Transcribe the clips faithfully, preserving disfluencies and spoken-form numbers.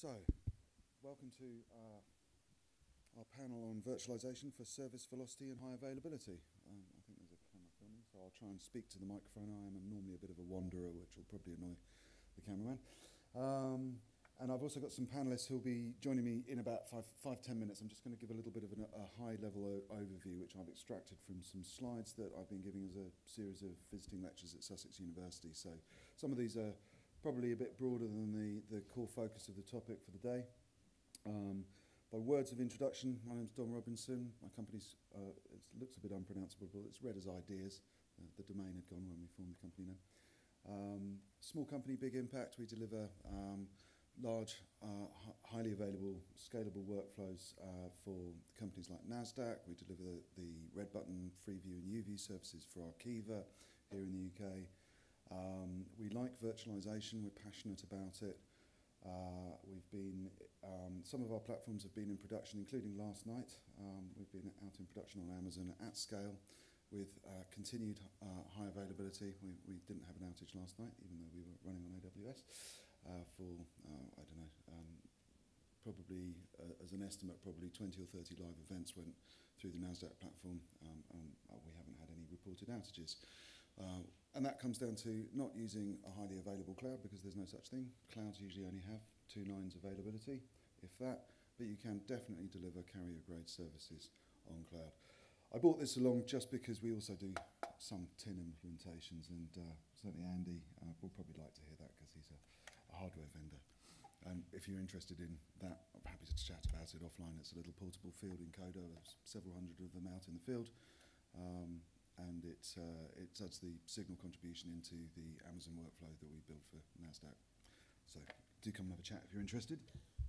So, welcome to uh, our panel on virtualization for service velocity and high availability. Um, I think there's a camera filming, so I'll try and speak to the microphone. I am normally a bit of a wanderer, which will probably annoy the cameraman. Um, and I've also got some panelists who'll be joining me in about five, five ten minutes. I'm just going to give a little bit of an, a high-level overview, which I've extracted from some slides that I've been giving as a series of visiting lectures at Sussex University. So some of these are probably a bit broader than the, the core focus of the topic for the day. Um, by words of introduction, my name's Don Robinson. My company's, uh, it looks a bit unpronounceable, but it's read as Ideas. Uh, the domain had gone when we formed the company name. Um, small company, big impact. We deliver um, large, uh, highly available, scalable workflows uh, for companies like NASDAQ. We deliver the, the red button, free view and U view services for Arqiva here in the U K. Um, we like virtualization, we're passionate about it. Uh, we've been, um, some of our platforms have been in production, including last night. Um, we've been out in production on Amazon at scale with uh, continued uh, high availability. We, we didn't have an outage last night, even though we were running on A W S uh, for, uh, I don't know, um, probably, uh, as an estimate, probably twenty or thirty live events went through the NASDAQ platform, um, and uh, we haven't had any reported outages. Uh, and that comes down to not using a highly available cloud, because there's no such thing. Clouds usually only have two nines availability, if that, but you can definitely deliver carrier-grade services on cloud. I brought this along just because we also do some tin implementations, and uh, certainly Andy uh, will probably like to hear that, because he's a, a hardware vendor. And if you're interested in that, I'm happy to chat about it offline. It's a little portable field encoder. There's several hundred of them out in the field. Um, and it, uh, it does the signal contribution into the Amazon workflow that we built for NASDAQ. So do come and have a chat if you're interested.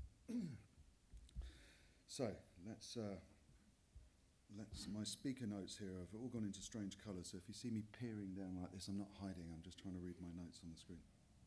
So let's, uh, let's, my speaker notes here have all gone into strange colours, so if you see me peering down like this, I'm not hiding, I'm just trying to read my notes on the screen.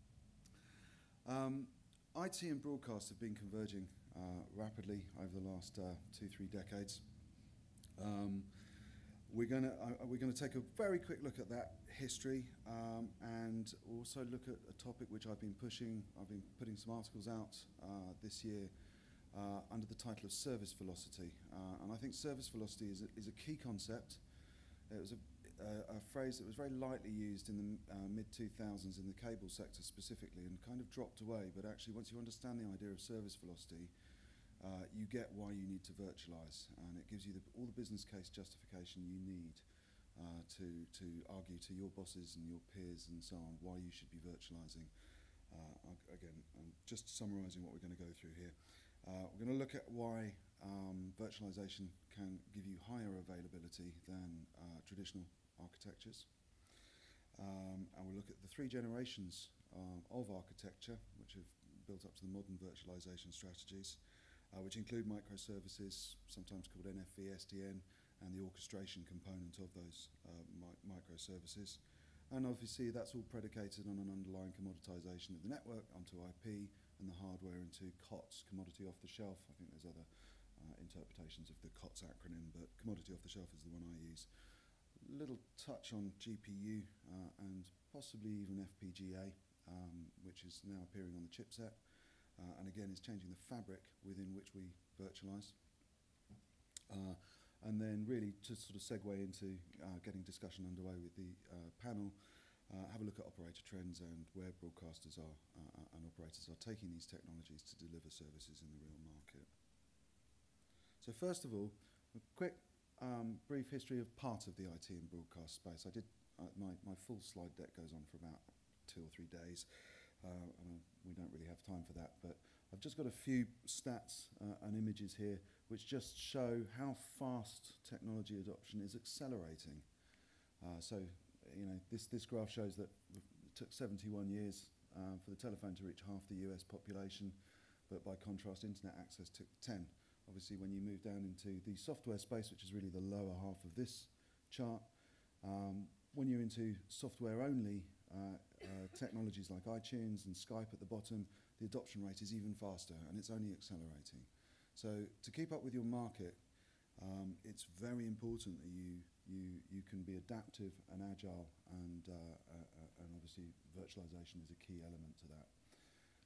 Um, I T and broadcast have been converging uh, rapidly over the last uh, two, three decades. Um, we're going to uh, we're going to take a very quick look at that history um, and also look at a topic which I've been pushing. I've been putting some articles out uh, this year uh, under the title of service velocity, uh, and I think service velocity is a, is a key concept. It was a, a, a phrase that was very lightly used in the uh, mid two thousands in the cable sector specifically, and kind of dropped away. But actually, once you understand the idea of service velocity, uh, you get why you need to virtualize, and it gives you the, all the business case justification you need uh, to, to argue to your bosses and your peers and so on why you should be virtualizing. Uh, again, I'm just summarizing what we're going to go through here. Uh, we're going to look at why um, virtualization can give you higher availability than uh, traditional architectures. Um, and we'll look at the three generations um, of architecture which have built up to the modern virtualization strategies, uh, which include microservices, sometimes called N F V, S D N, and the orchestration component of those uh, mi microservices. And obviously that's all predicated on an underlying commoditization of the network onto I P and the hardware into C O T S, commodity off the shelf. I think there's other uh, interpretations of the C O T S acronym, but commodity off the shelf is the one I use. Little touch on G P U uh, and possibly even F P G A, um, which is now appearing on the chipset. Uh, and again, is changing the fabric within which we virtualize. Uh, and then really to sort of segue into uh, getting discussion underway with the uh, panel, uh, have a look at operator trends and where broadcasters are uh, and operators are taking these technologies to deliver services in the real market. So first of all, a quick um, brief history of part of the I T and broadcast space. I did, uh, my, my full slide deck goes on for about two or three days. Uh, and we don't really have time for that, but I've just got a few stats uh, and images here which just show how fast technology adoption is accelerating. Uh, so, you know, this, this graph shows that it took seventy-one years uh, for the telephone to reach half the U S population, but by contrast, internet access took ten. Obviously, when you move down into the software space, which is really the lower half of this chart, um, when you're into software-only uh, uh, technologies like iTunes and Skype at the bottom, the adoption rate is even faster, and it's only accelerating. So to keep up with your market, um, it's very important that you, you, you can be adaptive and agile, and, uh, uh, and obviously virtualization is a key element to that.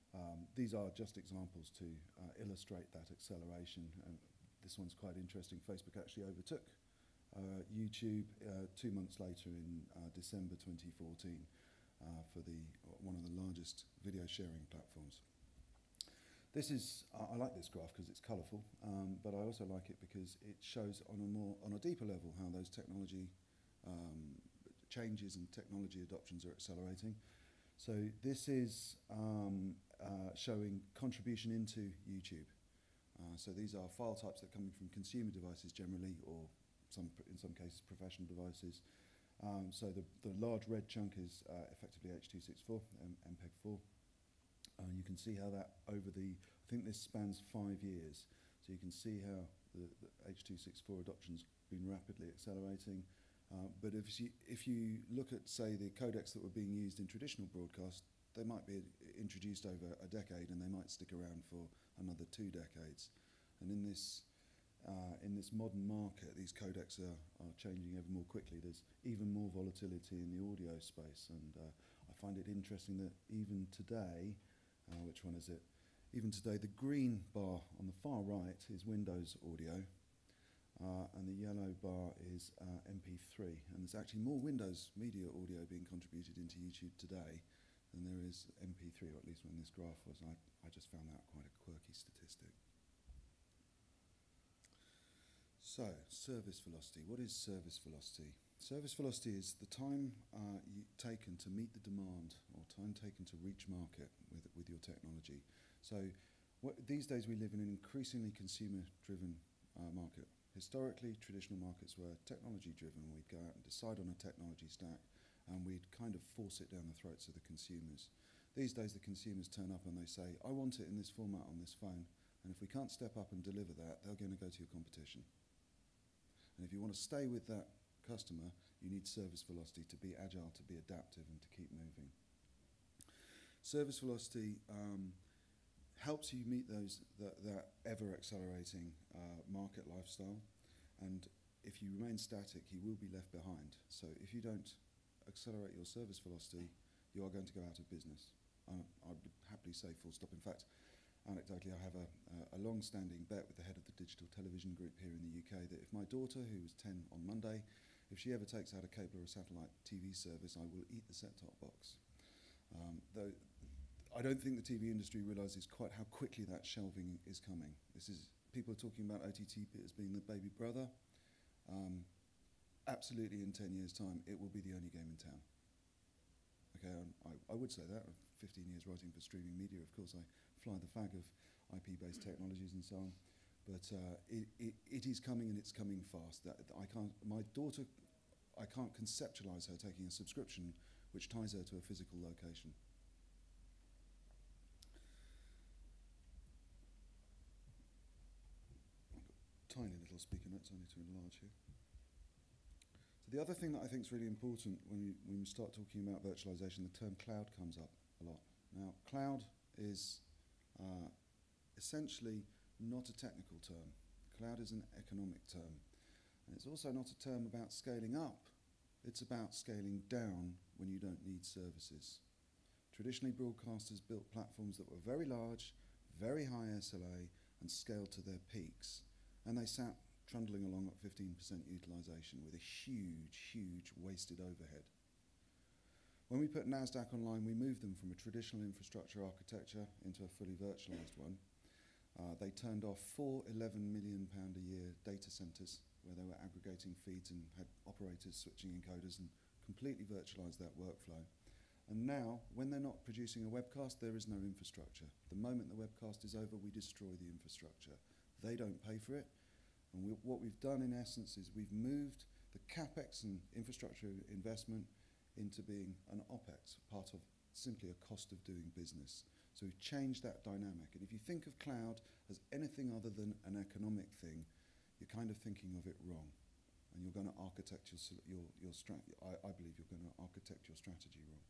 Um, these are just examples to uh, illustrate that acceleration. Uh, this one's quite interesting. Facebook actually overtook uh, YouTube uh, two months later in uh, December twenty fourteen uh, for the one of the largest video sharing platforms. This is, uh, I like this graph because it's colourful, um, but I also like it because it shows on a more, on a deeper level how those technology um, changes and technology adoptions are accelerating. So this is um, uh, showing contribution into YouTube. Uh, so these are file types that are coming from consumer devices generally, or some, in some cases professional devices. Um, so the, the large red chunk is uh, effectively H two sixty-four, M P E G four. Uh, you can see how that over the, I think this spans five years. So you can see how the, the H two sixty-four adoption's been rapidly accelerating. Uh, but if you, if you look at, say, the codecs that were being used in traditional broadcast, they might be introduced over a decade and they might stick around for another two decades. And in this, uh, in this modern market, these codecs are, are changing ever more quickly. There's even more volatility in the audio space, and uh, I find it interesting that even today, uh, which one is it? Even today, the green bar on the far right is Windows audio. Uh, and the yellow bar is uh, M P three, and there's actually more Windows media audio being contributed into YouTube today than there is M P three, or at least when this graph was. I, I just found that quite a quirky statistic. So, service velocity. What is service velocity? Service velocity is the time uh, you, taken to meet the demand, or time taken to reach market with, with your technology. So, what, these days we live in an increasingly consumer-driven uh, market. Historically, traditional markets were technology-driven. We'd go out and decide on a technology stack, and we'd kind of force it down the throats of the consumers. These days, the consumers turn up and they say, I want it in this format on this phone, and if we can't step up and deliver that, they're going to go to your competition. And if you want to stay with that customer, you need service velocity to be agile, to be adaptive, and to keep moving. Service velocity um, helps you meet those that, that ever-accelerating uh, market lifestyle, and if you remain static, you will be left behind. So if you don't accelerate your service velocity, you are going to go out of business. Uh, I would happily say full stop. In fact, anecdotally, I have a, a, a long-standing bet with the head of the digital television group here in the U K that if my daughter, who was ten on Monday, if she ever takes out a cable or a satellite T V service, I will eat the set-top box. Um, though I don't think the T V industry realises quite how quickly that shelving is coming. This is, people are talking about O T T as being the baby brother. Um, absolutely, in ten years' time, it will be the only game in town. Okay, I, I would say that. fifteen years writing for streaming media, of course, I fly the flag of I P-based technologies and so on. But uh, it, it, it is coming, and it's coming fast. That I can't. My daughter, I can't conceptualise her taking a subscription which ties her to a physical location. Tiny little speaker notes, I need to enlarge here. So the other thing that I think is really important when we, when we start talking about virtualization, the term cloud comes up a lot. Now, cloud is uh, essentially not a technical term. Cloud is an economic term. And it's also not a term about scaling up. It's about scaling down when you don't need services. Traditionally, broadcasters built platforms that were very large, very high S L A, and scaled to their peaks. And they sat trundling along at fifteen percent utilisation with a huge, huge wasted overhead. When we put NASDAQ online, we moved them from a traditional infrastructure architecture into a fully virtualised one. Uh, they turned off four eleven million pound a year data centres where they were aggregating feeds and had operators switching encoders, and completely virtualised that workflow. And now, when they're not producing a webcast, there is no infrastructure. The moment the webcast is over, we destroy the infrastructure. They don't pay for it. And we, what we've done, in essence, is we've moved the CapEx and infrastructure investment into being an OpEx, part of simply a cost of doing business. So we've changed that dynamic. And if you think of cloud as anything other than an economic thing, you're kind of thinking of it wrong. And you're going to architect your, your, your strategy. I, I believe you're going to architect your strategy wrong.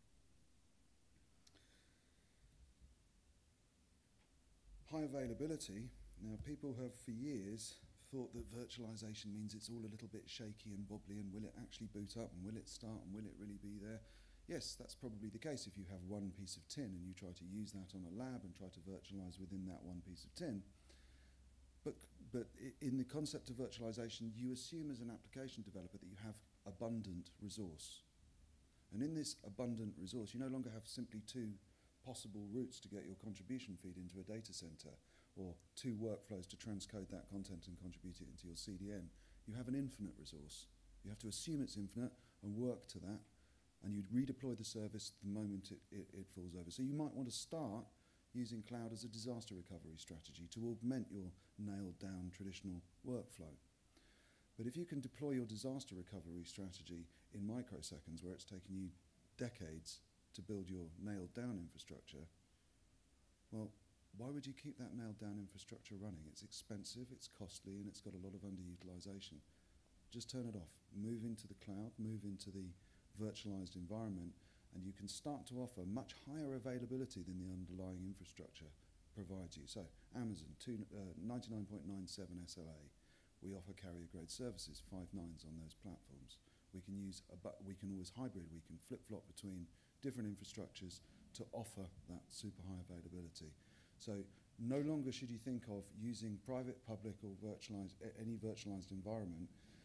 High availability. Now, people have for years thought that virtualization means it's all a little bit shaky and wobbly, and will it actually boot up, and will it start, and will it really be there? Yes, that's probably the case if you have one piece of tin and you try to use that on a lab and try to virtualize within that one piece of tin. But, but in the concept of virtualization, you assume as an application developer that you have abundant resource. And in this abundant resource, you no longer have simply two possible routes to get your contribution feed into a data center, or two workflows to transcode that content and contribute it into your C D N. You have an infinite resource. You have to assume it's infinite and work to that, and you'd redeploy the service the moment it, it, it falls over. So you might want to start using cloud as a disaster recovery strategy to augment your nailed down traditional workflow. But if you can deploy your disaster recovery strategy in microseconds, where it's taken you decades to build your nailed down infrastructure, well, why would you keep that nailed down infrastructure running? It's expensive, it's costly, and it's got a lot of underutilization. Just turn it off. Move into the cloud, move into the virtualized environment, and you can start to offer much higher availability than the underlying infrastructure provides you. So Amazon, ninety-nine point nine seven S L A. We offer carrier-grade services, five nines on those platforms. We can use, a bu we can always hybrid, we can flip-flop between different infrastructures to offer that super high availability. So no longer should you think of using private, public, or virtualized, any virtualized environment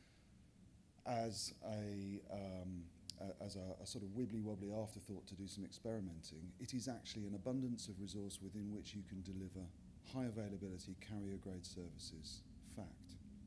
as a, um, a, as a, a sort of wibbly-wobbly afterthought to do some experimenting. It is actually an abundance of resource within which you can deliver high availability, carrier-grade services. Fact.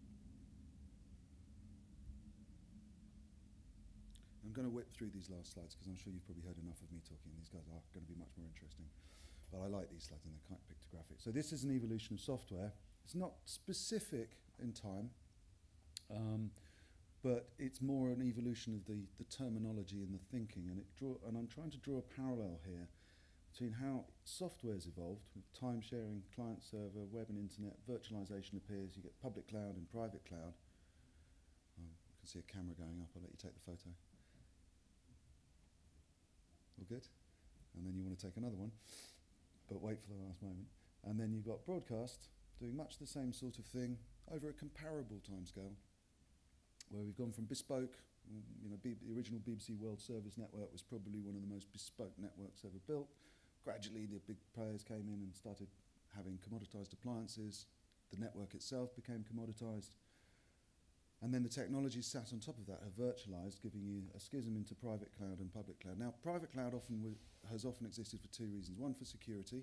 I'm going to whip through these last slides because I'm sure you've probably heard enough of me talking. These guys are going to be much more interesting. But I like these slides and they're quite pictographic. So this is an evolution of software. It's not specific in time, um, but it's more an evolution of the, the terminology and the thinking. And, it draw, and I'm trying to draw a parallel here between how software's evolved with time sharing, client server, web and internet, virtualization appears, you get public cloud and private cloud. Um, I can see a camera going up, I'll let you take the photo. All good? And then you want to take another one, but wait for the last moment. And then you've got broadcast doing much the same sort of thing over a comparable timescale, where we've gone from bespoke, you know, B the original B B C World Service Network was probably one of the most bespoke networks ever built. Gradually the big players came in and started having commoditized appliances. The network itself became commoditized. And then the technologies sat on top of that have virtualized, giving you a schism into private cloud and public cloud. Now, private cloud often has often existed for two reasons. One, for security,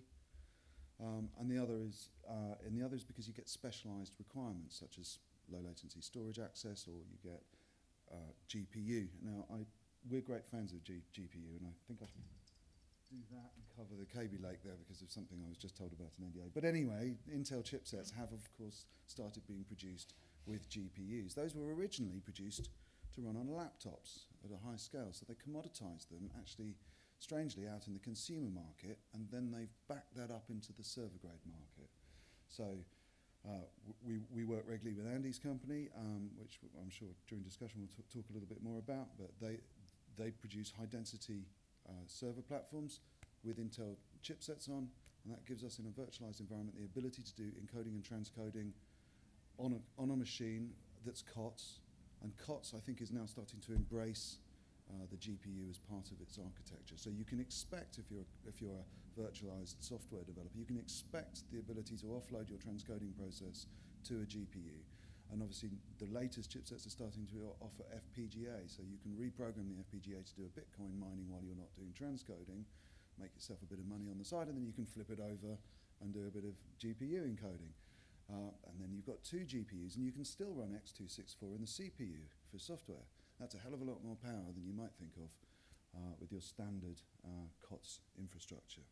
um, and the other is, uh, and the other is because you get specialized requirements, such as low latency storage access, or you get uh, G P U. Now, I, we're great fans of G GPU, and I think I should do that and cover the K B Lake there because of something I was just told about in N D A. But anyway, Intel chipsets have, of course, started being produced with G P Us. Those were originally produced to run on laptops at a high scale, so they commoditized them, actually, strangely, out in the consumer market, and then they've backed that up into the server-grade market. So uh, we, we work regularly with Andy's company, um, which I'm sure during discussion we'll talk a little bit more about, but they, they produce high-density uh, server platforms with Intel chipsets on, and that gives us, in a virtualized environment, the ability to do encoding and transcoding on a, on a machine that's C O T S, and C O T S I think is now starting to embrace uh, the G P U as part of its architecture. So you can expect, if you're, if you're a virtualized software developer, you can expect the ability to offload your transcoding process to a G P U. And obviously the latest chipsets are starting to offer F P G A, so you can reprogram the F P G A to do a Bitcoin mining while you're not doing transcoding, make yourself a bit of money on the side, and then you can flip it over and do a bit of G P U encoding. Uh, and then you've got two G P Us, and you can still run x two sixty-four in the C P U for software. That's a hell of a lot more power than you might think of uh, with your standard uh, C O T S infrastructure.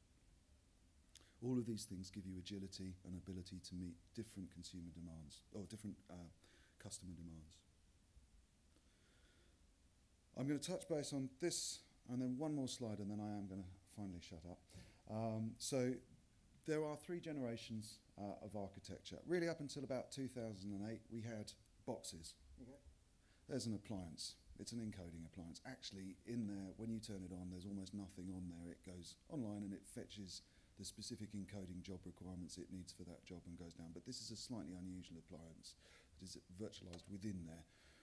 All of these things give you agility and ability to meet different consumer demands, or different uh, customer demands. I'm going to touch base on this, and then one more slide, and then I am going to finally shut up. Um, so there are three generations uh, of architecture. Really, up until about two thousand eight, we had boxes. Okay. There's an appliance. It's an encoding appliance. Actually, in there, when you turn it on, there's almost nothing on there. It goes online and it fetches the specific encoding job requirements it needs for that job and goes down. But this is a slightly unusual appliance that is virtualized within there.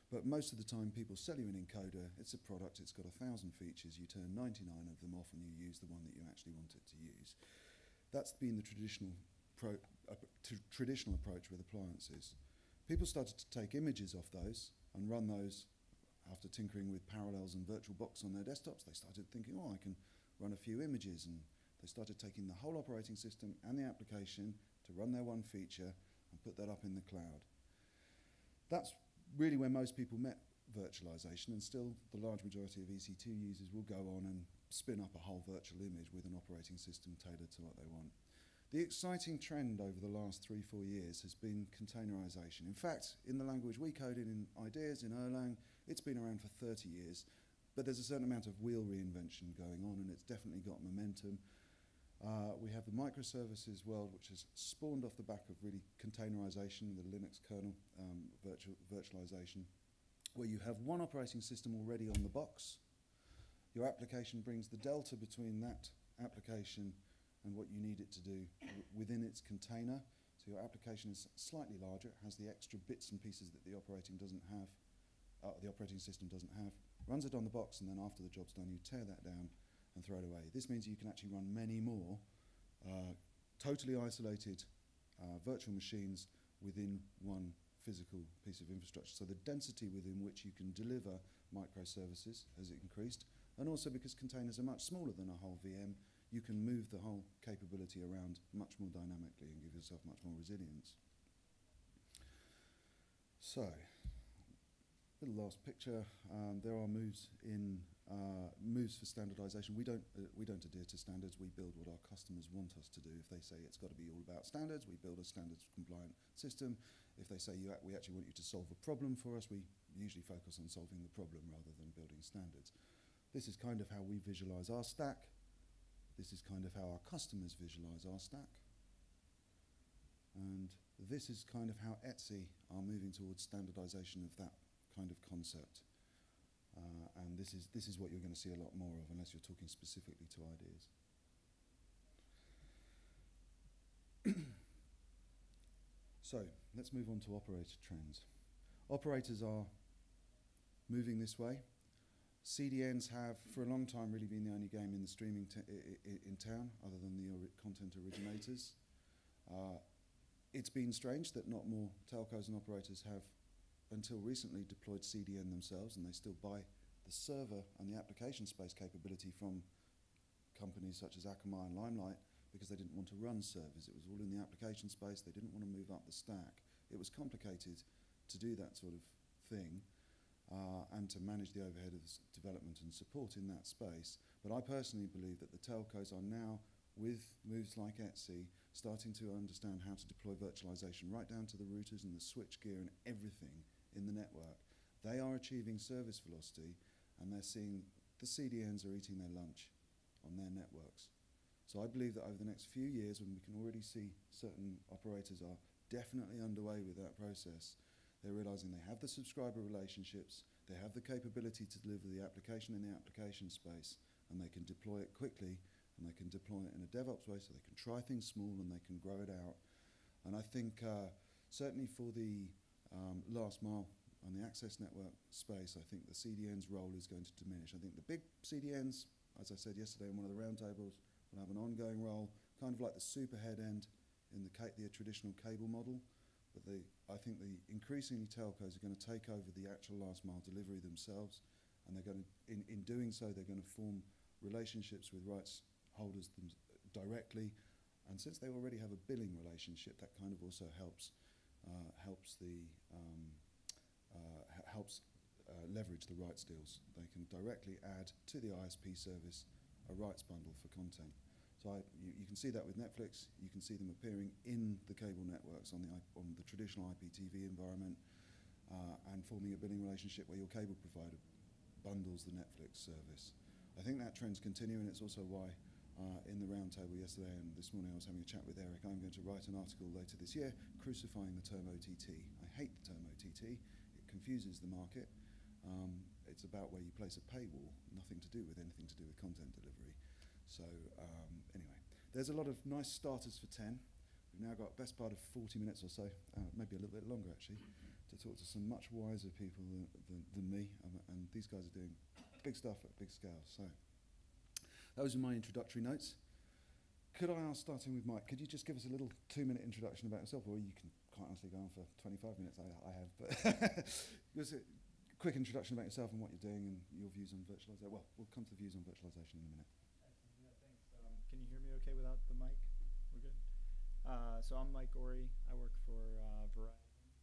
But most of the time, people sell you an encoder. It's a product. It's got a thousand features. You turn ninety-nine of them off, and you use the one that you actually want it to use. That's been the traditional pro, uh, t traditional approach with appliances. People started to take images off those and run those after tinkering with Parallels and VirtualBox on their desktops. They started thinking, oh, I can run a few images, and they started taking the whole operating system and the application to run their one feature and put that up in the cloud. That's really where most people met virtualization, and still the large majority of E C two users will go on and spin up a whole virtual image with an operating system tailored to what they want. The exciting trend over the last three, four years has been containerization. In fact, in the language we coded in Ideas, in Erlang, it's been around for thirty years, but there's a certain amount of wheel reinvention going on, and it's definitely got momentum. Uh, we have the microservices world, which has spawned off the back of really containerization, the Linux kernel um, virtual virtualization, where you have one operating system already on the box. Your application brings the delta between that application and what you need it to do within its container. So your application is slightly larger, it has the extra bits and pieces that the operating doesn't have, uh, the operating system doesn't have, runs it on the box, and then after the job's done, you tear that down and throw it away. This means you can actually run many more uh, totally isolated uh, virtual machines within one physical piece of infrastructure. So the density within which you can deliver microservices has increased, and also because containers are much smaller than a whole V M, you can move the whole capability around much more dynamically and give yourself much more resilience. So, little last picture. Um, there are moves in uh, moves for standardization. We don't uh, we don't adhere to standards. We build what our customers want us to do. If they say it's got to be all about standards, we build a standards compliant system. If they say you we actually want you to solve a problem for us, we usually focus on solving the problem rather than building standards. This is kind of how we visualize our stack. This is kind of how our customers visualize our stack. And this is kind of how Etsy are moving towards standardization of that kind of concept. Uh, and this is, this is what you're going to see a lot more of, unless you're talking specifically to ideas. So, let's move on to operator trends. Operators are moving this way. C D Ns have, for a long time, really been the only game in the streaming t I I in town, other than the ori content originators. Uh, it's been strange that not more telcos and operators have, until recently, deployed C D N themselves, and they still buy the server and the application space capability from companies such as Akamai and Limelight, because they didn't want to run servers. It was all in the application space. They didn't want to move up the stack. It was complicated to do that sort of thing. Uh, and to manage the overhead of development and support in that space. But I personally believe that the telcos are now, with moves like Etsy, starting to understand how to deploy virtualization right down to the routers and the switch gear and everything in the network. They are achieving service velocity, and they're seeing the C D Ns are eating their lunch on their networks. So I believe that over the next few years, when we can already see certain operators are definitely underway with that process, they're realizing they have the subscriber relationships, they have the capability to deliver the application in the application space, and they can deploy it quickly, and they can deploy it in a DevOps way, so they can try things small and they can grow it out. And I think uh, certainly for the um, last mile on the access network space, I think the C D N's role is going to diminish. I think the big C D Ns, as I said yesterday in one of the roundtables, will have an ongoing role, kind of like the super head end in the, ca the traditional cable model. But the, I think the increasingly telcos are going to take over the actual last mile delivery themselves, and they're going to, in, in doing so, they're going to form relationships with rights holders them directly. And since they already have a billing relationship, that kind of also helps uh, helps the um, uh, helps uh, leverage the rights deals. They can directly add to the I S P service a rights bundle for content. So I, you, you can see that with Netflix. You can see them appearing in the cable networks on the, on the traditional I P T V environment, uh, and forming a billing relationship where your cable provider bundles the Netflix service. I think that trend's continuing. It's also why uh, in the roundtable yesterday and this morning I was having a chat with Eric. I'm going to write an article later this year crucifying the term O T T. I hate the term O T T. It confuses the market. Um, it's about where you place a paywall, nothing to do with anything to do with content delivery. So um, anyway, there's a lot of nice starters for ten. now got best part of forty minutes or so, uh, maybe a little bit longer actually, to talk to some much wiser people than, than, than me, um, and these guys are doing big stuff at big scale. So those are my introductory notes. Could I ask, starting with Mike, could you just give us a little two-minute introduction about yourself, or you can quite honestly go on for twenty-five minutes, I, I have, but just a quick introduction about yourself and what you're doing and your views on virtualization. Well, we'll come to the views on virtualization in a minute. Excellent. Yeah, thanks. Um, can you hear me okay without the mic? We're good? Uh, so I'm Mike Gorey. I work for uh, Verizon.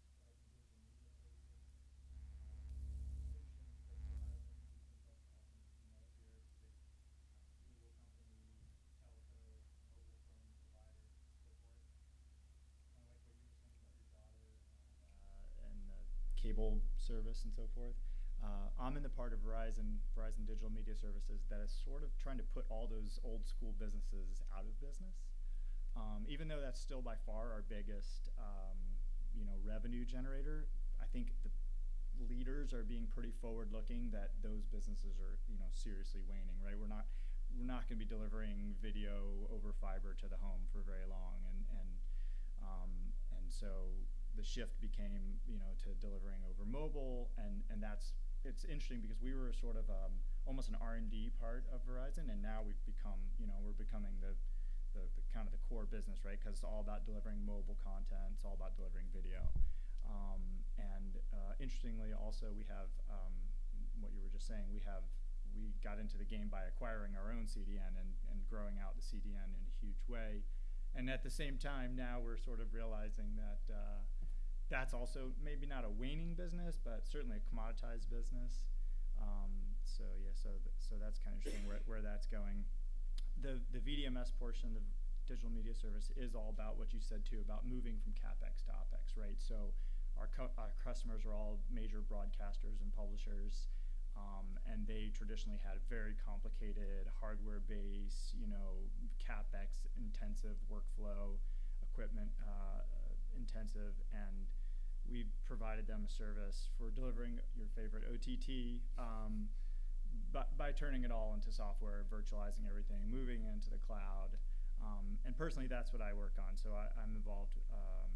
Cable service and so forth. Uh, I'm in the part of Verizon, Verizon Digital Media Services that is sort of trying to put all those old school businesses out of business. Um, even though that's still by far our biggest, um, you know, revenue generator, I think the leaders are being pretty forward-looking that those businesses are, you know, seriously waning. Right? We're not, we're not going to be delivering video over fiber to the home for very long, and and um, and so. The shift became, you know, to delivering over mobile, and and that's it's interesting because we were sort of um, almost an R and D part of Verizon, and now we've become, you know, we're becoming the the, the kind of the core business, right? Because it's all about delivering mobile content, it's all about delivering video, um, and uh, interestingly, also we have um, what you were just saying. We have we got into the game by acquiring our own C D N and and growing out the C D N in a huge way, and at the same time, now we're sort of realizing that. Uh, That's also maybe not a waning business, but certainly a commoditized business. Um, so yeah, so th so that's kind of interesting where, where that's going. The the V D M S portion, the digital media service, is all about what you said too about moving from CapEx to OpEx, right? So our cu our customers are all major broadcasters and publishers, um, and they traditionally had a very complicated hardware-based, you know, CapEx intensive workflow, equipment uh, intensive, and we've provided them a service for delivering your favorite O T T um, but by turning it all into software, virtualizing everything, moving into the cloud. Um, and personally, that's what I work on. So I, I'm involved um,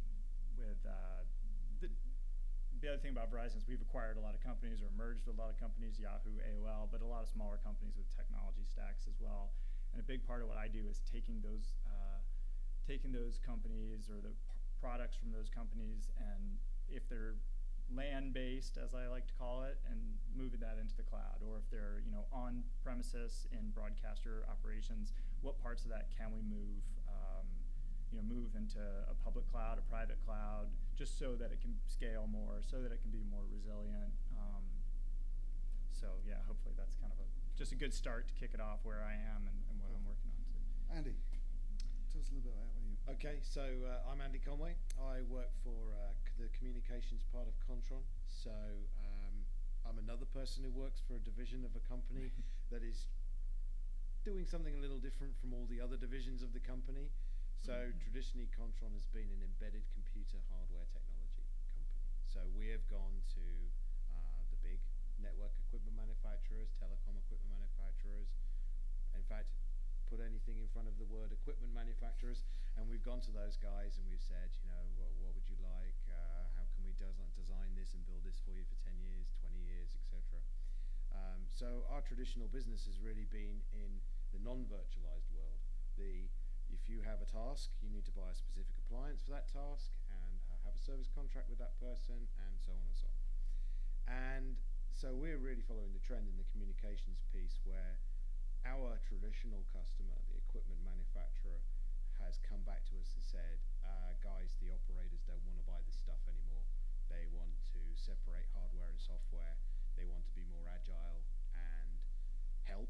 with uh, the, the other thing about Verizon is we've acquired a lot of companies or merged with a lot of companies, Yahoo, A O L, but a lot of smaller companies with technology stacks as well. And a big part of what I do is taking those uh, taking those companies or the products from those companies, and if they're LAN-based, as I like to call it, and moving that into the cloud, or if they're, you know, on premises in broadcaster operations, what parts of that can we move, um, you know, move into a public cloud, a private cloud, just so that it can scale more, so that it can be more resilient. Um, so yeah, hopefully that's kind of a just a good start to kick it off where I am and, and what I'm working on. So. Andy, tell us a little bit about where you. Okay, so uh, I'm Andy Conway. I work for uh, c the communications part of Contron. So um, I'm another person who works for a division of a company that is doing something a little different from all the other divisions of the company. So mm-hmm. traditionally, Contron has been an embedded computer hardware technology company. So we have gone to uh, the big network equipment manufacturers, telecom equipment manufacturers. In fact, put anything in front of the word equipment manufacturers, and we've gone to those guys and we've said, you know, what, what would you like? Uh, how can we des design this and build this for you for ten years, twenty years, et cetera. Um, so our traditional business has really been in the non-virtualized world. The if you have a task, you need to buy a specific appliance for that task and uh, have a service contract with that person, and so on and so on. And so we're really following the trend in the communications piece where our traditional customer, the equipment manufacturer, has come back to us and said, uh, guys, the operators don't want to buy this stuff anymore. They want to separate hardware and software. They want to be more agile and help.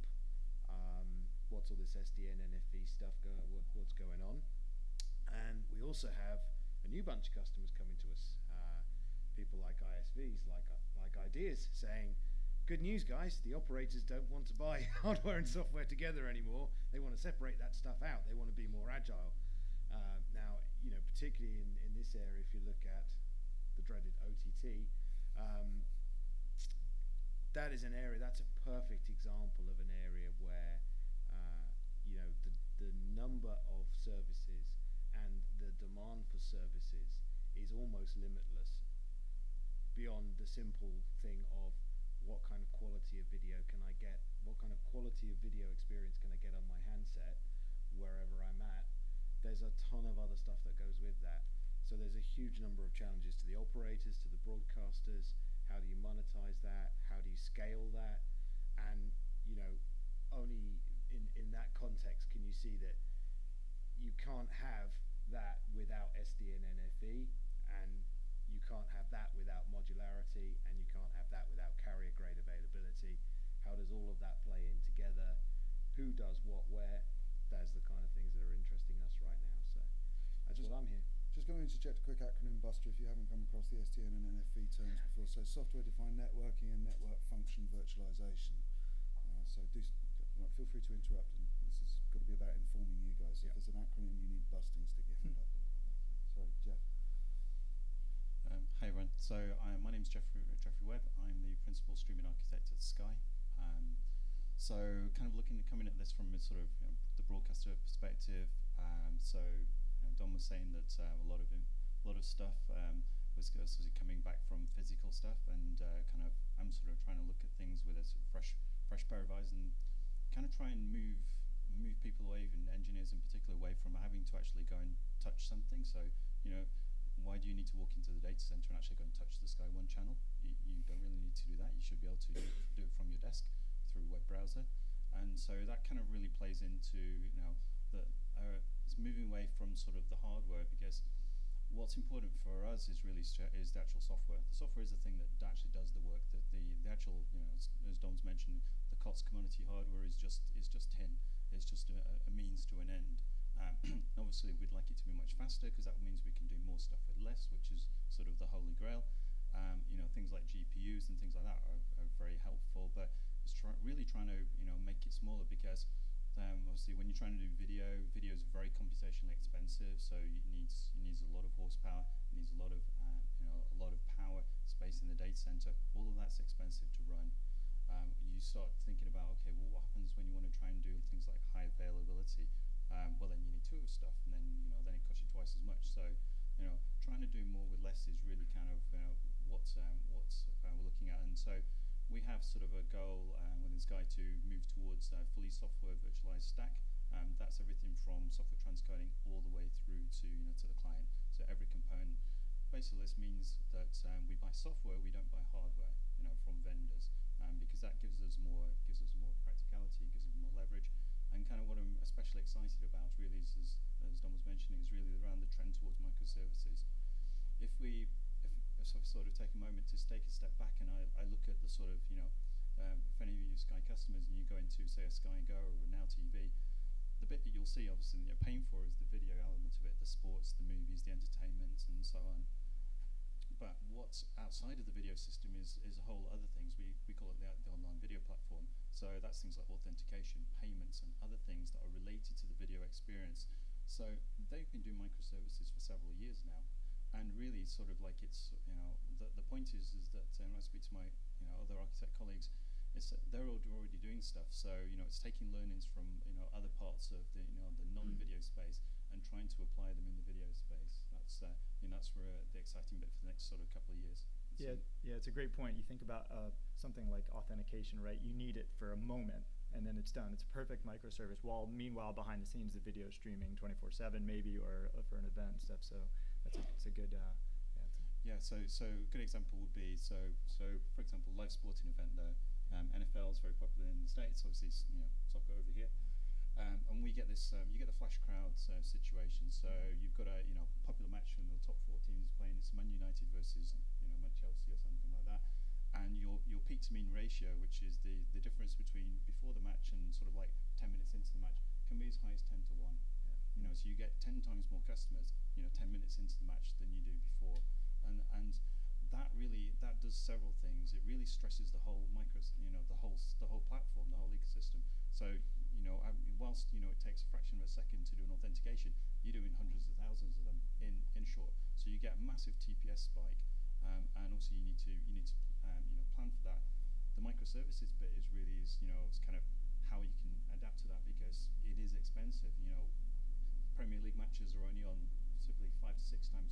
Um, what's all this S D N, N F V stuff, go what, what's going on? And we also have a new bunch of customers coming to us, uh, people like I S Vs, like, uh, like Ideas, saying, good news, guys, the operators don't want to buy hardware and software together anymore. They want to separate that stuff out. They want to be more agile. Uh, now, you know, particularly in, in this area, if you look at the dreaded O T T, um, that is an area, that's a perfect example of an area where, uh, you know, the, the number of services and the services is almost limitless beyond the simple thing of what kind of quality of video can I get, what kind of quality of video experience can I get on my handset wherever I'm at. There's a ton of other stuff that goes with that. So there's a huge number of challenges to the operators, to the broadcasters. How do you monetize that? How do you scale that? And, you know, only in, in that context can you see that you can't have that without S D N N F E, and you can't have that without modularity, and you can't have that without carrier grade availability. How does all of that play in together? Who does what where? That's the kind of things that are interesting us right now. So that's Just what I'm here. Just going to interject a quick acronym buster if you haven't come across the S D N and N F E terms before. So software-defined networking and network function virtualization. Uh, so do s- well, feel free to interrupt, and this has got to be about informing you guys. Yeah. If there's an acronym you need busting, stick your hand up. Sorry, Jeff. Um, hi everyone. So uh, my name is Jeffrey, Jeffrey Webb. I'm the principal streaming architect at Sky. Um, so kind of looking at coming at this from a sort of you know, the broadcaster perspective. Um, so you know, Don was saying that uh, a lot of in, a lot of stuff um, was uh, sort of coming back from physical stuff, and uh, kind of I'm sort of trying to look at things with a sort of fresh fresh pair of eyes and kind of try and move move people away, and engineers in particular, away from having to actually go and touch something. So you know. Why do you need to walk into the data center and actually go and touch the Sky One channel? You, you don't really need to do that. You should be able to do it, do it from your desk through a web browser. And so that kind of really plays into, you know, that uh, it's moving away from sort of the hardware, because what's important for us is really st- is the actual software. The software is the thing that actually does the work. That the, the actual, you know, as, as Dom's mentioned, the C O T S commodity hardware is just is just tin. It's just a, a means to an end. Um, obviously, we'd like it to be much faster, because that means we can do more stuff with less, which is sort of the holy grail. Um, you know, things like G P Us and things like that are, are very helpful, but it's try really trying to you know make it smaller, because um, obviously when you're trying to do video, video is very computationally expensive, so it needs it needs a lot of horsepower, it needs a lot of uh, you know a lot of power, space in the data center. All of that's expensive to run. Um, you start thinking about, okay, well, what happens when you want to try and do things like high availability? Um, well, then you need two of stuff, and then you know then it costs you twice as much. So, you know, trying to do more with less is really kind of you know what um, what uh, we're looking at. And so we have sort of a goal uh, within Sky to move towards a fully software virtualized stack. Um, that's everything from software transcoding all the way through to you know to the client. So every component. Basically, this means that um, we buy software, we don't buy hardware, you know, from vendors, um, because that gives us more gives us more practicality, gives us more leverage. And kind of what I'm especially excited about really is, is, as Don was mentioning, is really around the trend towards microservices. If we, if, if I sort of take a moment to take a step back and I, I look at the sort of, you know, um, if any of you Sky customers and you go into, say, a Sky Go or a Now T V, the bit that you'll see, obviously, that you're paying for is the video element of it, the sports, the movies, the entertainment, and so on. But what's outside of the video system is, is a whole other things. We, we call it the, the online video platform. So that's things like authentication, payments, and other things that are related to the video experience. So they've been doing microservices for several years now. And really sort of like it's, you know, the, the point is is that um, when I speak to my, you know, other architect colleagues, it's that they're all already doing stuff. So, you know, it's taking learnings from, you know, other parts of the, you know, the non-video space and trying to apply them in the video space. That's, uh, you know, that's where uh, the exciting bit for the next sort of couple of years. Yeah, yeah, it's a great point. You think about uh, something like authentication, right? You need it for a moment, and then it's done. It's a perfect microservice. While meanwhile, behind the scenes, the video streaming twenty-four seven maybe, or uh, for an event and stuff. So that's a, it's a good. Uh, Yeah. yeah, So so a good example would be so so for example, live sporting event there. Um, N F L is very popular in the States. Obviously, you know, soccer over here. Um, and we get this, um, you get the flash crowd uh, situation. So you've got a, you know, popular match and the top four teams playing. It's Man United versus, you know, Man Chelsea or something like that. And your your peak to mean ratio, which is the the difference between before the match and sort of like ten minutes into the match, can be as high as ten to one. Yeah. You know, so you get ten times more customers, you know, ten minutes into the match than you do before. And and that really that does several things. It really stresses the whole micro, you know, the whole the whole platform, the whole ecosystem. So you know, um, whilst you know it takes a fraction of a second to do an authentication, you're doing hundreds of thousands of them in in short. So you get a massive T P S spike, um, and also you need to you need to um, you know plan for that. The microservices bit is really is you know it's kind of how you can adapt to that, because it is expensive. You know, Premier League matches are only on typically five to six times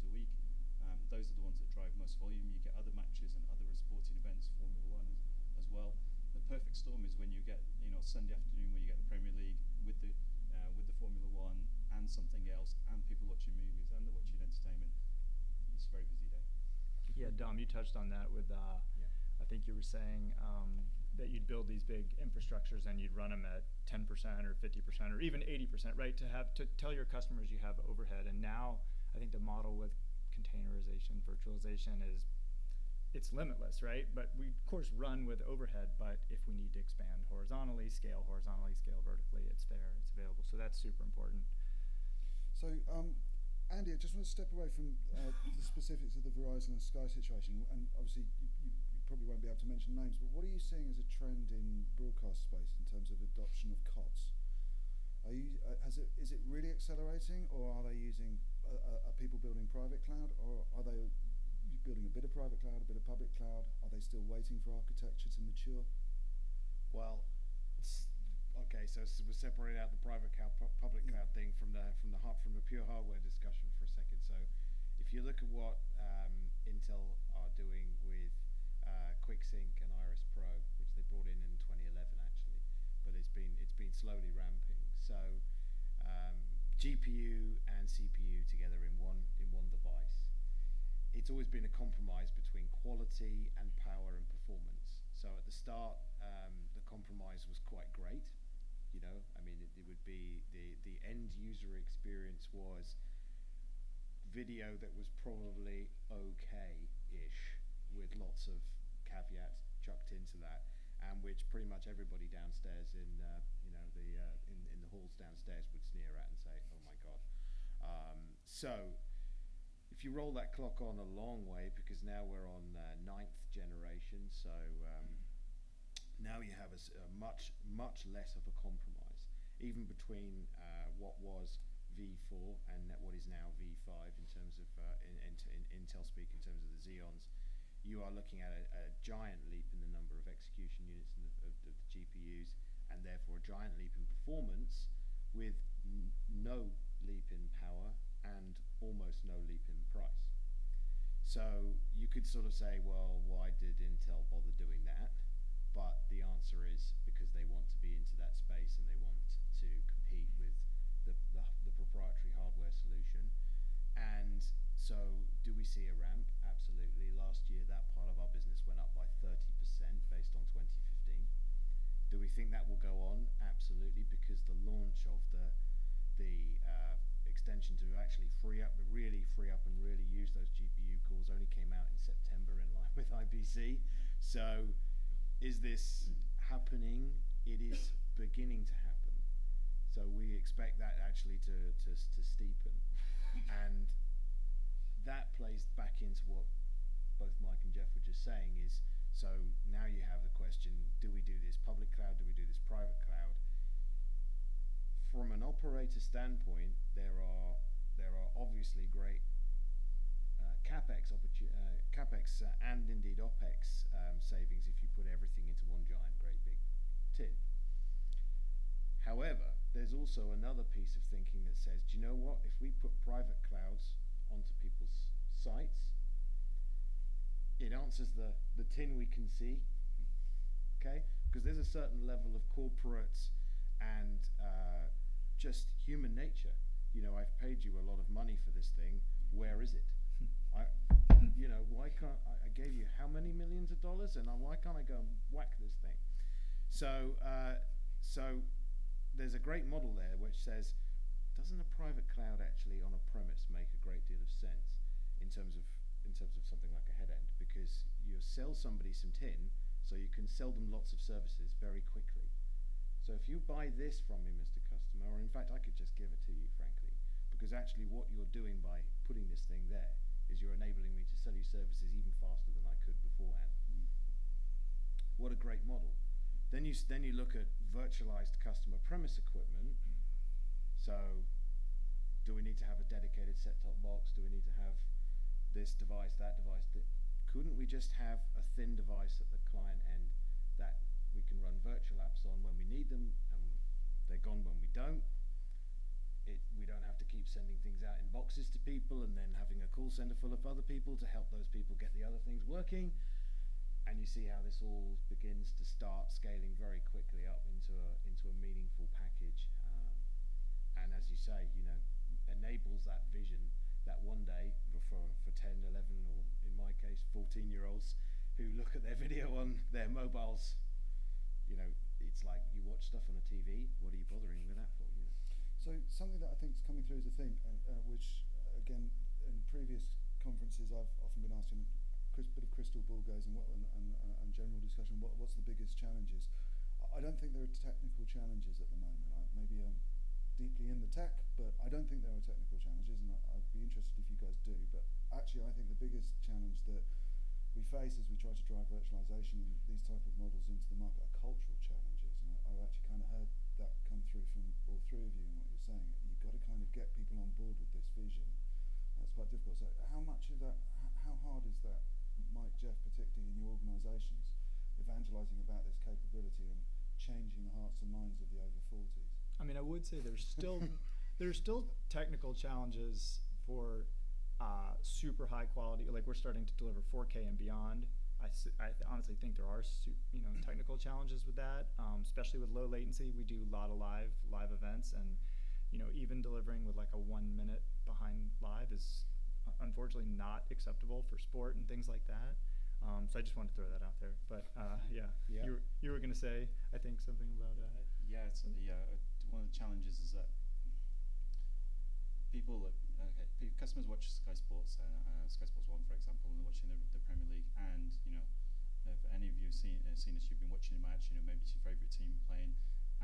storm is when you get, you know, Sunday afternoon when you get the Premier League with the uh, with the Formula One and something else, and people watching movies and they're watching entertainment. It's a very busy day. Yeah, Dom, you touched on that with, uh, Yeah. I think you were saying um, that you'd build these big infrastructures and you'd run them at ten percent or fifty percent or even eighty percent, right? To have to tell your customers you have overhead. And now I think the model with containerization, virtualization is, it's limitless, right? But we of course run with overhead, but if we need to expand horizontally, scale horizontally, scale vertically, it's there, it's available. So that's super important. So, um, Andy, I just want to step away from uh, the specifics of the Verizon and Sky situation, and obviously you, you, you probably won't be able to mention names, but what are you seeing as a trend in broadcast space in terms of adoption of C O Ts? Are you, uh, has it, is it really accelerating, or are they using, uh, uh, are people building private cloud, or are they building a bit of private cloud, a bit of public cloud? Are they still waiting for architecture to mature? Well, okay, so s- we'll separate out the private cloud, pu- public Yeah. cloud thing from the from the har- from the pure hardware discussion for a second. So, if you look at what um, Intel are doing with uh, QuickSync and Iris Pro, which they brought in in twenty eleven actually, but it's been it's been slowly ramping. So, um, G P U and C P U together in one in one device. It's always been a compromise between quality and power and performance. So at the start, um, the compromise was quite great. You know, I mean, it, it would be the, the end user experience was video that was probably okay-ish with lots of caveats chucked into that, and which pretty much everybody downstairs in, uh, you know, the uh, in, in the halls downstairs would sneer at and say, oh my God. Um, so, if you roll that clock on a long way, because now we're on uh, ninth generation, so um, now you have a, s- a much, much less of a compromise, even between uh, what was V four and what is now V five in terms of, uh, in, in, in Intel speak, in terms of the Xeons. You are looking at a, a giant leap in the number of execution units in the, of, of the G P Us, and therefore a giant leap in performance with n- no leap in power and almost no leap in price. So you could sort of say, well, why did Intel bother doing that? But the answer is because they want to be into that space and they want to compete with the, the, the proprietary hardware solution. And so do we see a ramp? Absolutely. Last year, that part of our business went up by thirty percent based on twenty fifteen. Do we think that will go on? Absolutely, because the launch of the the uh, extension to actually free up, really free up and really use those G P U cores only came out in September in line with I B C. So is this happening? It is beginning to happen. So we expect that actually to, to, to steepen. And that plays back into what both Mike and Jeff were just saying is, so now you have the question, do we do this public cloud, do we do this private cloud? From an operator standpoint, there are there are obviously great uh, capex opportu- uh, capex uh, and indeed opex um, savings if you put everything into one giant great big tin. However, there's also another piece of thinking that says, do you know what? If we put private clouds onto people's sites, it answers the the tin we can see. Okay, because there's a certain level of corporate and uh, just human nature. You know, I've paid you a lot of money for this thing. Where is it? I, you know, why can't I, I gave you how many millions of dollars, and I, why can't I go and whack this thing? So, uh, so there's a great model there which says, doesn't a private cloud actually on a premise make a great deal of sense in terms of in terms of something like a head end? Because you sell somebody some tin, so you can sell them lots of services very quickly. So if you buy this from me, Mister Customer, or in fact I could just give it to you, frankly, because actually what you're doing by putting this thing there is you're enabling me to sell you services even faster than I could beforehand. Mm. What a great model. Then you s- then you look at virtualized customer premise equipment. So do we need to have a dedicated set-top box? Do we need to have this device, that device? That couldn't we just have a thin device at the client end that we can run virtual apps on when we need them, and they're gone when we don't? It, we don't have to keep sending things out in boxes to people and then having a call center full of other people to help those people get the other things working. and you see how this all begins to start scaling very quickly up into a into a meaningful package, um, and as you say, you know, enables that vision that one day for for ten, eleven, or in my case, fourteen year olds who look at their video on their mobiles, you know, it's like you watch stuff on a T V. What are you bothering with that for? You know. So something that I think is coming through as a theme, uh, uh, which uh, again in previous conferences I've often been asked, in a cris- bit of crystal ball gazing what, and, and, uh, and general discussion, what, what's the biggest challenges? I, I don't think there are technical challenges at the moment. I, maybe I'm deeply in the tech, but I don't think there are technical challenges, and I, I'd be interested if you guys do. But actually, I think the biggest challenge that we face as we try to drive virtualization and these type of models into the market are cultural challenges. And I, I've actually kind of heard that come through from all three of you in what you're saying. You've got to kind of get people on board with this vision. That's quite difficult. So how much of that, h- how hard is that, Mike, Jeff, particularly in your organisations, evangelising about this capability and changing the hearts and minds of the over forties? I mean, I would say there's still there's still technical challenges for uh, super high quality. Like we're starting to deliver four K and beyond. I, s- I th- honestly think there are su- you know technical challenges with that, um, especially with low latency. We do a lot of live live events, and you know even delivering with like a one minute behind live is uh, unfortunately not acceptable for sport and things like that. Um, so I just wanted to throw that out there. But uh, yeah, Yeah. you were, you were gonna say I think something about uh, Yeah, it's, uh, yeah. uh, One of the challenges is that people, that, okay, pe- customers watch Sky Sports, uh, uh, Sky Sports One, for example, and they're watching the, the Premier League. And you know, if any of you have seen uh, seen this, you've been watching a match. You know, maybe it's your favourite team playing,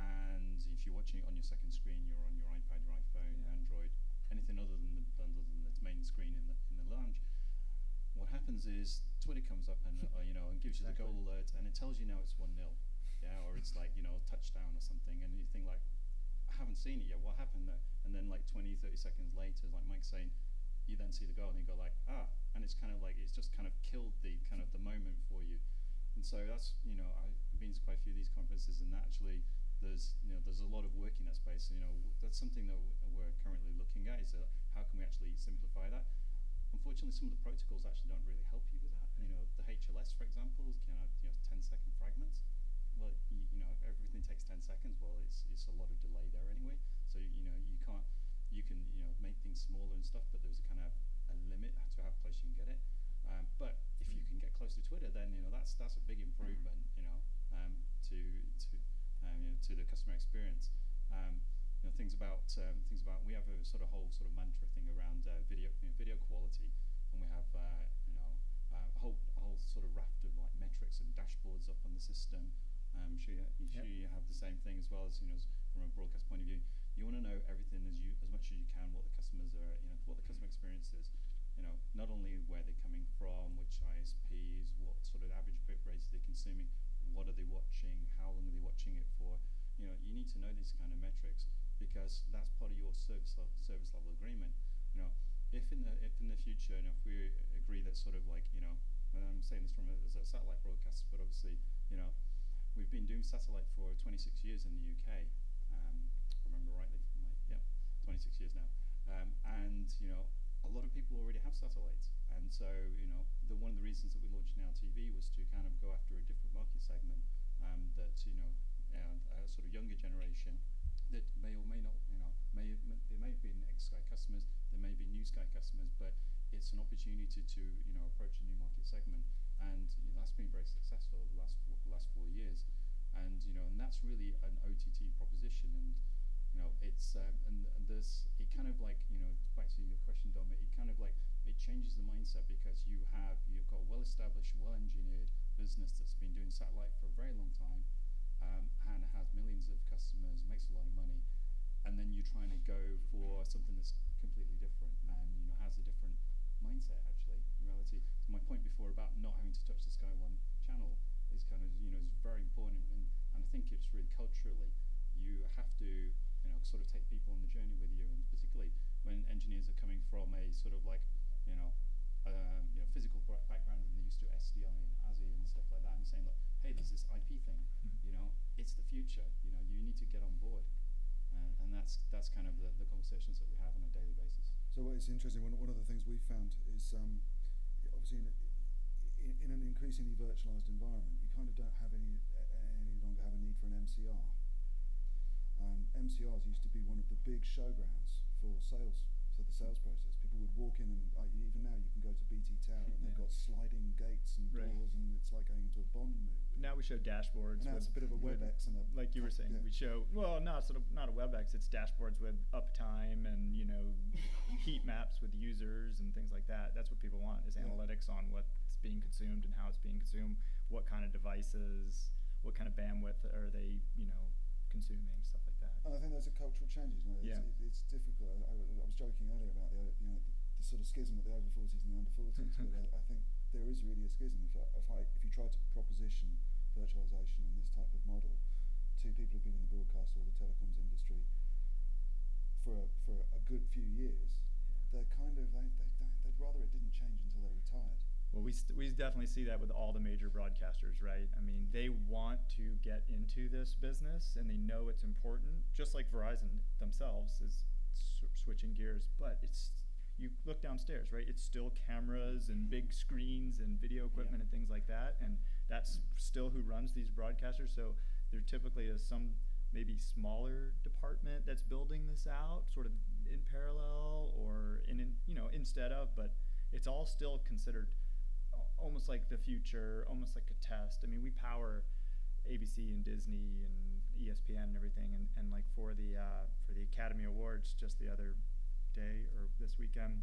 and if you're watching it on your second screen, you're on your iPad, your iPhone, Yeah. Android, anything other than the other than its main screen in the in the lounge. What happens is Twitter comes up and uh, you know and gives Exactly. you the goal alert, and it tells you now it's one nil, yeah, or it's like you know touchdown or something, and you think like, I haven't seen it yet. What happened there? And then like twenty, thirty seconds later, like Mike's saying, you then see the goal and you go like, ah, and it's kind of like it's just kind of killed the kind of the moment for you. And so that's you know I've been to quite a few of these conferences, and actually there's you know there's a lot of work in that space. You know w- that's something that w- we're currently looking at is uh, how can we actually simplify that. Unfortunately, some of the protocols actually don't really help you with that. You know, the H L S, for example, can have you know ten second fragments. Well, you, you know, everything takes ten seconds. Well, it's it's a lot of delay there anyway. So you know, you can't, you can you know make things smaller and stuff, but there's a kind of a limit to how close you can get it. Um, but if you can get close to Twitter, then you know that's that's a big improvement. You know, um, to to um, you know to the customer experience. Um, you know things about um, things about we have a sort of whole sort of mantra thing around uh, video you know, video quality, and we have uh, you know uh, a whole a whole sort of raft of like metrics and dashboards up on the system. Um, I'm sure you, I'm sure Yep. you have the same thing as well as you know as from a broadcast point of view. You want to know everything as you as much as you can what the customers are you know what the customer experience is. You know not only where they're coming from, which I S Ps, what sort of average bit rates they're consuming, what are they watching, how long are they watching it for. You know you need to know these kind of metrics, because that's part of your service le- service level agreement. You know, if in the if in the future, you know, if we agree that sort of like you know, and I'm saying this from a, as a satellite broadcaster, but obviously, you know, we've been doing satellite for twenty-six years in the U K. Um, if I remember rightly, my, yeah, twenty-six years now. Um, and you know, a lot of people already have satellites, and so you know, the one of the reasons that we launched Now T V was to kind of go after a different market segment um, that you know, uh, a sort of younger generation that may or may not, you know, may, may they may have been ex-Sky customers, they may be new Sky customers, but it's an opportunity to, you know, approach a new market segment, and you know, that's been very successful over the last four, the last four years, and you know, and that's really an O T T proposition, and you know, it's um, and, and this it kind of like you know, back to your question, Dom, it kind of like it changes the mindset because you have you've got a well-established, well-engineered business that's been doing satellite for a very long time. Um, and has millions of customers, makes a lot of money, and then you're trying to go for something that's completely different and you know has a different mindset actually in reality. So my point before about not having to touch the Sky One channel is kind of you know is very important, and, and I think it's really culturally you have to you know sort of take people on the journey with you, and particularly when engineers are coming from a sort of like you know um, you know physical background and they're used to S D I and A S I and stuff like that, and saying look, hey, there's this I P thing. You know, it's the future. You know, you need to get on board, uh, and that's that's kind of the, the conversations that we have on a daily basis. So what is interesting, one, one of the things we've found is um, obviously in, in, in an increasingly virtualized environment, you kind of don't have any any longer have a need for an M C R. And M C Rs used to be one of the big showgrounds for sales, for the sales process. People would walk in and uh, even now you can go to B T Tower and they've Yeah. got sliding gates and Right. doors and it's like going into a Bond movie. Now we show dashboards. And now with, it's a bit of a with- WebEx and a like you were saying, yeah. we show well, not sort of not a WebEx. It's dashboards with uptime and you know heat maps with users and things like that. That's what people want is Yeah. analytics on what's being consumed and how it's being consumed, what kind of devices, what kind of bandwidth are they you know consuming, stuff like that. And I think those are cultural changes. You know, it's, Yeah. it, it's difficult. I, I, I was joking earlier about the you know the, the sort of schism at the over forties and the under forties, but I, I think there is really a schism. If I, if I if you try to proposition virtualization and this type of model to people who've been in the broadcast or the telecoms industry for a, for a good few years, Yeah. they're kind of they, they they'd rather it didn't change until they retired. Well, we st- we definitely see that with all the major broadcasters, right? I mean, they want to get into this business and they know it's important, just like Verizon themselves is sw- switching gears. But it's you look downstairs, right? It's still cameras and big screens and video equipment Yeah. and things like that, and that's still who runs these broadcasters. So there typically is some maybe smaller department that's building this out, sort of in parallel or in, in you know instead of, but it's all still considered almost like the future, almost like a test. I mean, we power A B C and Disney and E S P N and everything, and, and like for the uh, for the Academy Awards just the other day or this weekend,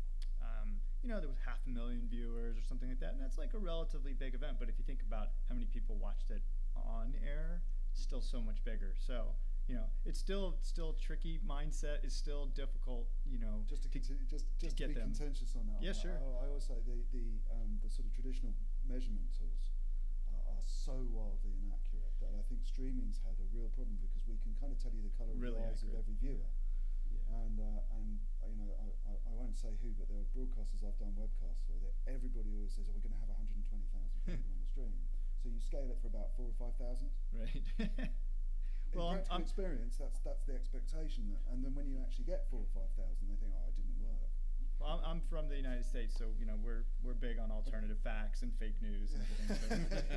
um, you know, there was half a million viewers or something like that, and that's like a relatively big event. But if you think about how many people watched it on air, it's still so much bigger. So you know, it's still still tricky. Mindset is still difficult. You know, Just to, continue, just just to get be them. contentious on that. Yeah, I, sure. I, I always say the the um, the sort of traditional measurement tools uh, are so wildly inaccurate that I think streaming's had a real problem because we can kind of tell you the colour Really of the eyes accurate. of every viewer. Yeah. And uh, and uh, you know, I, I, I won't say who, but there are broadcasters I've done webcasts for that everybody always says, "Oh, we're going to have one hundred twenty thousand people on the stream." So you scale it for about four or five thousand. Right. In Well, I'm- practical I'm- experience, that's that's the expectation, that, and then when you actually get four or five thousand, they think, "Oh, it didn't work." Well, I'm, I'm from the United States, so you know we're we're big on alternative facts and fake news and everything. So,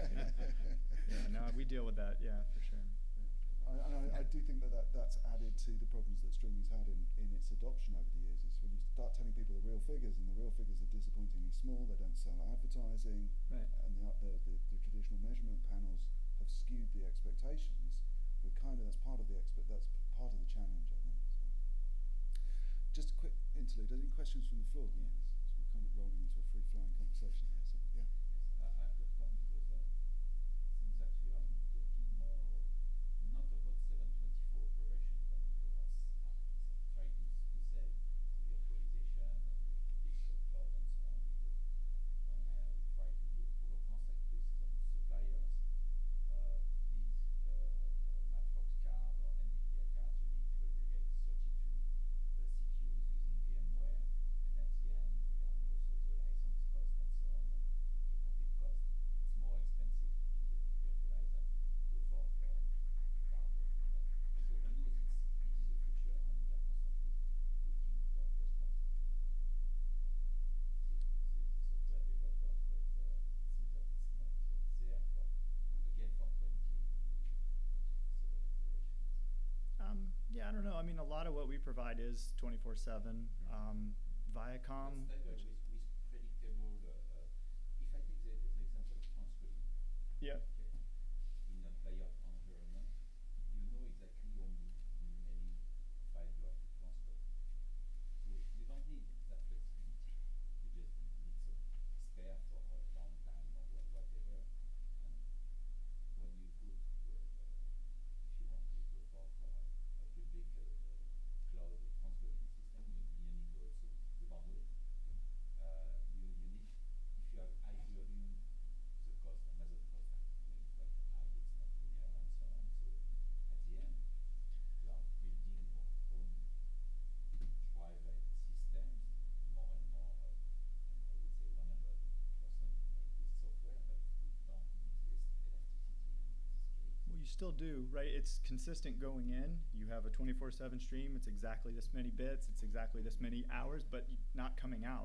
yeah, no, we deal with that. Yeah, for sure. I, and I, I do think that, that that's added to the problems that streaming's had in, in its adoption over the years. Is when you start telling people the real figures, and the real figures are disappointingly small. They don't sell advertising, Right. and the, the, the, the traditional measurement panels have skewed the expectations. We're kind of that's part of the expect that's p- part of the challenge, I think. So. Just a quick interlude. Any questions from the floor? Yeah. So we're kind of rolling into a free-flying conversation here. So yeah. Yes, I, I've got one because uh, it seems that you are talking more not about seven twenty-four operations than you are s- uh, trying to, to sell virtualization and the public cloud and so on. Because when uh, we try to do a proof of concept with some suppliers, uh, be it uh, Matrox card or NVIDIA card, you need to aggregate thirty-two uh, C P Us using VMware, and at the end, regarding also the license cost and so on, and the complete cost, it's more expensive to be uh, virtualized than to afford for hardware. So we know it's, it is the future, and we are constantly looking to have response from the, uh, the, the software developers, but uh, it seems that it's not yet there for, again, for twenty, twenty-four seven operations. Um, yeah, I don't know. I mean, a lot of what we provide is twenty-four seven. Um, Viacom. Instead, uh, which- with, with predictable, uh, uh, if I take the, the example of transcoding, yeah. okay, in a player environment, you know exactly how many, many files you have to transcode. So you don't need that flexibility. You just need, need some spare for a long time or wha- whatever. And when you put, uh, if you want to go for, for a, a public uh, uh, cloud transcoding system, you, you need also the bandwidth. Uh, you, you need, if you have high volume, the cost, Amazon cost are really quite high, it's not linear and so on. So at the end, you are building your own private systems, more and more, uh, and I would say one hundred percent made with software, but you don't need the es- elasticity and the scale. Well, you still do, right? It's consistent going in. You have a twenty-four seven stream. It's exactly this many bits. It's exactly this many hours, but y- not coming out.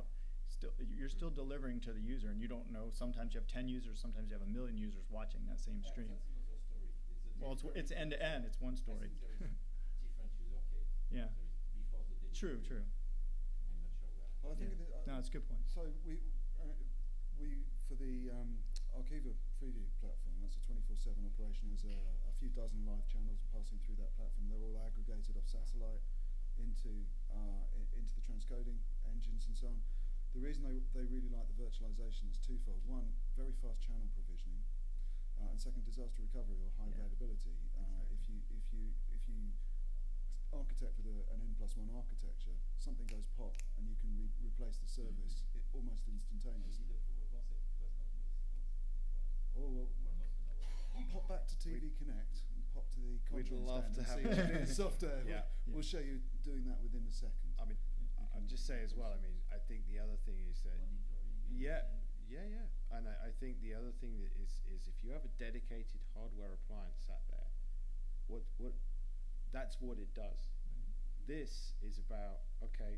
still you're still delivering to the user, and you don't know. Sometimes you have ten users, sometimes you have a million users watching that same Yeah, stream. that's another story. It's a Well, it's different- it's end to end. It's one I story. think there is different user case. Yeah. There is before the True, dedicated. true. I'm not sure where. Well, I think Yeah. it, uh, No, it's a good point. So we uh, we for the um, Archiva Preview platform. That's a twenty-four seven operation. There's a, a few dozen live channels passing through that platform. They're all aggregated off satellite into uh, I- into the transcoding engines and so on. The reason they they really like the virtualization is twofold. One, very fast channel provisioning, uh, and second, disaster recovery or high Yeah. availability. Uh, if you if you if you architect with a, an N plus one architecture, something goes pop and you can re- replace the service i almost instantaneously. The proof of concept was not missed. It was Oh, well, almost an hour. pop back to T V We'd- Connect and pop to the We'd control love stand to and have see it. what you do in software. Yeah. We'll, we'll show you doing that within a second. I mean, You I'd can- just say as well, I mean, I think the other thing is that, Monitoring. yeah, everything. yeah, yeah. And I, I think the other thing that is, is if you have a dedicated hardware appliance sat there, what, what, that's what it does. This is about, okay,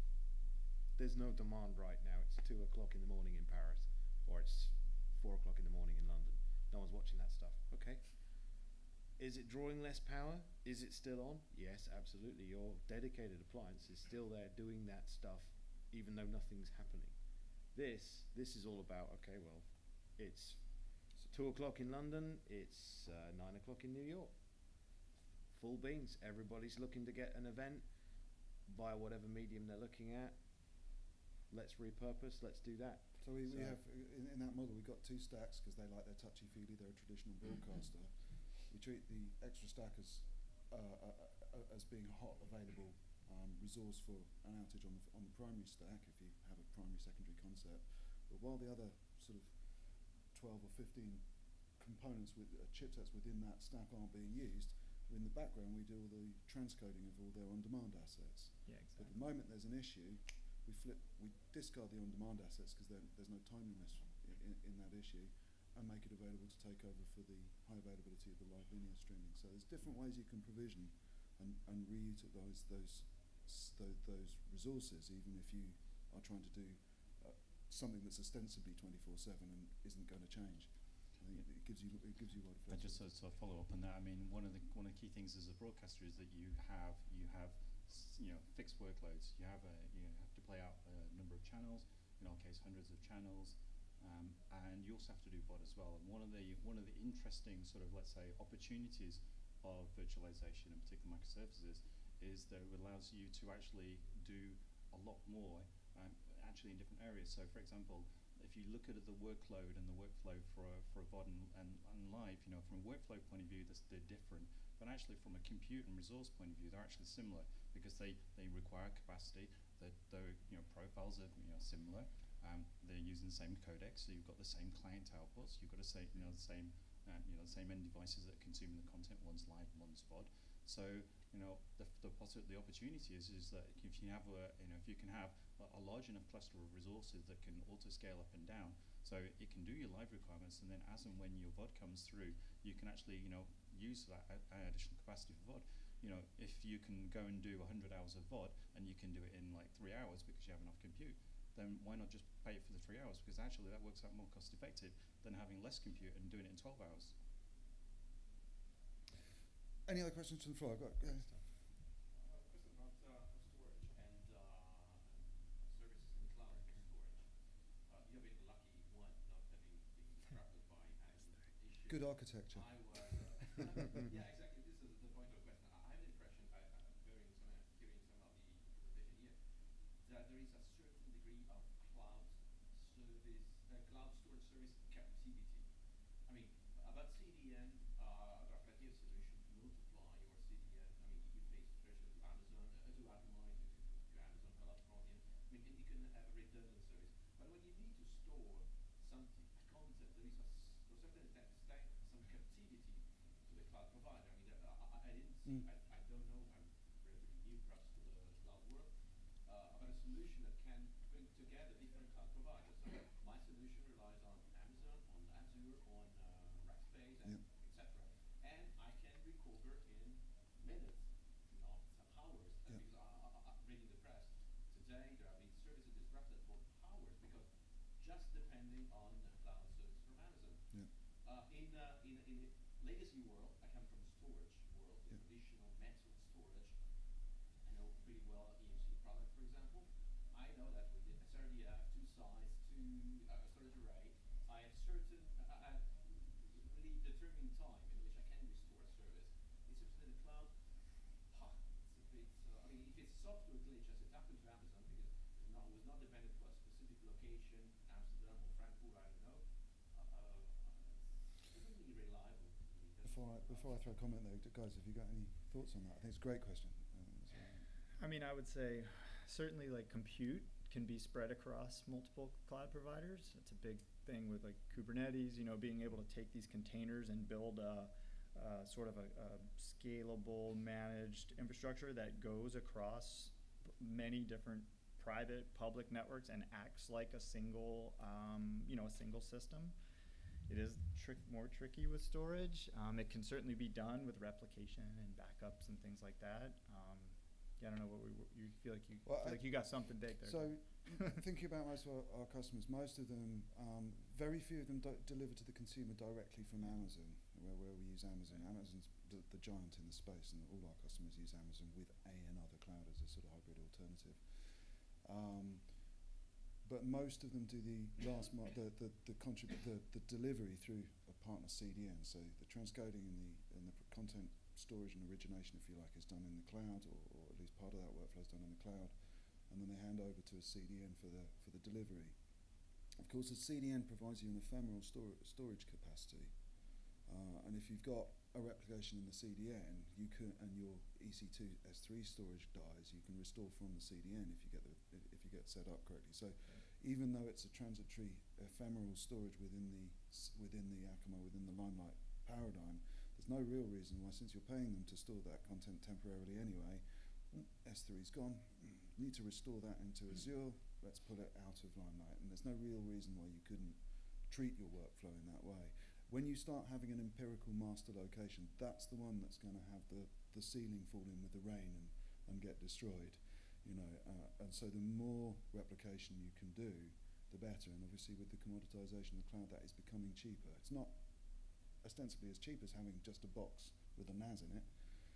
there's no demand right now. It's two o'clock in the morning in Paris, or it's four o'clock in the morning in London. No one's watching that stuff. Okay. Is it drawing less power? Is it still on? Yes, absolutely. Your dedicated appliance is still there doing that stuff, even though nothing's happening. This, this is all about, okay, well, it's two o'clock in London. It's uh, nine o'clock in New York. Full beans. Everybody's looking to get an event via whatever medium they're looking at. Let's repurpose. Let's do that. So we, we So- have, in, in that model, we've got two stacks because they like their touchy-feely, they're a traditional broadcaster. We treat the extra stack as, uh, uh, uh, as being a hot, available um, resource for an outage on the, f- on the primary stack if you have a primary-secondary concept. But while the other sort of twelve or fifteen components with uh, chipsets within that stack aren't being used, in the background we do all the transcoding of all their on-demand assets. Yeah, But exactly. the moment there's an issue, we flip, we discard the on-demand assets because there's no timeliness in, in, in that issue, and make it available to take over for the high availability of the live linear streaming. So there's different ways you can provision and, and reutilize those s- tho- those resources, even if you are trying to do uh, something that's ostensibly twenty-four seven and isn't going to change. I think it gives you it gives you a lot of And just flexibility. to sort of follow up on that, I mean, one of the one of the key things as a broadcaster is that you have you have s- you know fixed workloads. You have a you have to play out a number of channels. In our case, hundreds of channels, um, and you also have to do V O D as well. And one of the one of the interesting sort of let's say opportunities of virtualization, in particular microservices, is that it allows you to actually do a lot more, um, actually in different areas. So, for example, if you look at the workload and the workflow for a, for a V O D and, and, and live, you know, from a workflow point of view, that's, they're different. But actually, from a compute and resource point of view, they're actually similar because they, they require capacity. That their you know profiles are you know similar. Um, they're using the same codec, so you've got the same client outputs. You've got the same you know the same uh, you know the same end devices that are consuming the content. One's live, one's V O D. So you know the the, possi the opportunity is is that if you have a you know if you can have a, a large enough cluster of resources that can auto scale up and down, so it can do your live requirements, and then as and when your V O D comes through, you can actually you know use that a, a additional capacity for V O D. You know, if you can go and do one hundred hours of V O D and you can do it in like three hours because you have enough compute, then why not just pay it for the three hours? Because actually that works out more cost effective than having less compute and doing it in twelve hours. Any other questions from the floor? I've got, uh, Uh, question about uh, storage and, uh, and services in cloud storage. Uh, you've been lucky, one, not having been trampled by an issue. good architecture. I was, uh, yeah, exactly. This is the point of the question. I I have the impression, I, I'm hearing some, hearing some of the presentation here, that there is a certain degree of cloud service, uh, cloud storage service captivity. I mean, about C D N, uh, there are plenty of solutions to multiply your C D N. I mean, you face pressure to Amazon, uh, to Akamai, to, to, to Amazon Cloud Frontier. I mean, you can have a redundant service. But when you need to store something, a content, there is a, s- to a certain extent some captivity to the cloud provider. I mean, in the legacy world, I come from the storage world, the Yeah. traditional metal storage. I know pretty well E M C product, for example. I know that with the S R D F, two sides, two uh, storage array, I have certain, uh, I have really determined time in which I can restore a service. It's up to the cloud. Huh, it's a bit, uh, I mean, if it's a software glitch, as it happened to Amazon, because it's not, it was not dependent to a specific location, Amsterdam or Frankfurt, I don't know. Uh, uh, it isn't really reliable. It doesn't Before I, really before I reliable. throw a comment there, guys, have you got any thoughts on that? I think it's a great question. Um, so, I mean, I would say certainly like compute can be spread across multiple cloud providers. It's a big thing with like Kubernetes, you know, being able to take these containers and build a, uh, sort of a, a scalable managed infrastructure that goes across many different private public networks and acts like a single, um, you know, a single system. It is trick, more tricky with storage. Um, it can certainly be done with replication and backups and things like that. Um, yeah, I don't know what we, what you feel like you Well, feel I- like you got something big there. So, thinking about most of our, our customers, most of them, um, very few of them do- deliver to the consumer directly from Amazon, where, where we use Amazon. Amazon's the, the giant in the space, and all our customers use Amazon with a another cloud as a sort of hybrid alternative. Um, but most of them do the last mile, the the the, contrib- the the delivery through a partner C D N. So the transcoding and the and the pr- content storage and origination, if you like, is done in the cloud, or, or at least part of that workflow is done in the cloud, and then they hand over to a C D N for the for the delivery. Of course, a C D N provides you an ephemeral stor- storage capacity, uh, and if you've got a replication in the C D N, you can, and your E C two S three storage dies, you can restore from the C D N if you get the if, if you get set up correctly. So, even though it's a transitory ephemeral storage within the s- within the Akamai, within the Limelight paradigm, there's no real reason why, since you're paying them to store that content temporarily anyway, mm, S three's gone, mm, need to restore that into Azure, let's put it out of Limelight. And there's no real reason why you couldn't treat your workflow in that way. When you start having an empirical master location, that's the one that's going to have the, the ceiling fall in with the rain and, and get destroyed. You know, uh, and so the more replication you can do, the better. And obviously with the commoditization of the cloud, that is becoming cheaper. It's not ostensibly as cheap as having just a box with a N A S in it,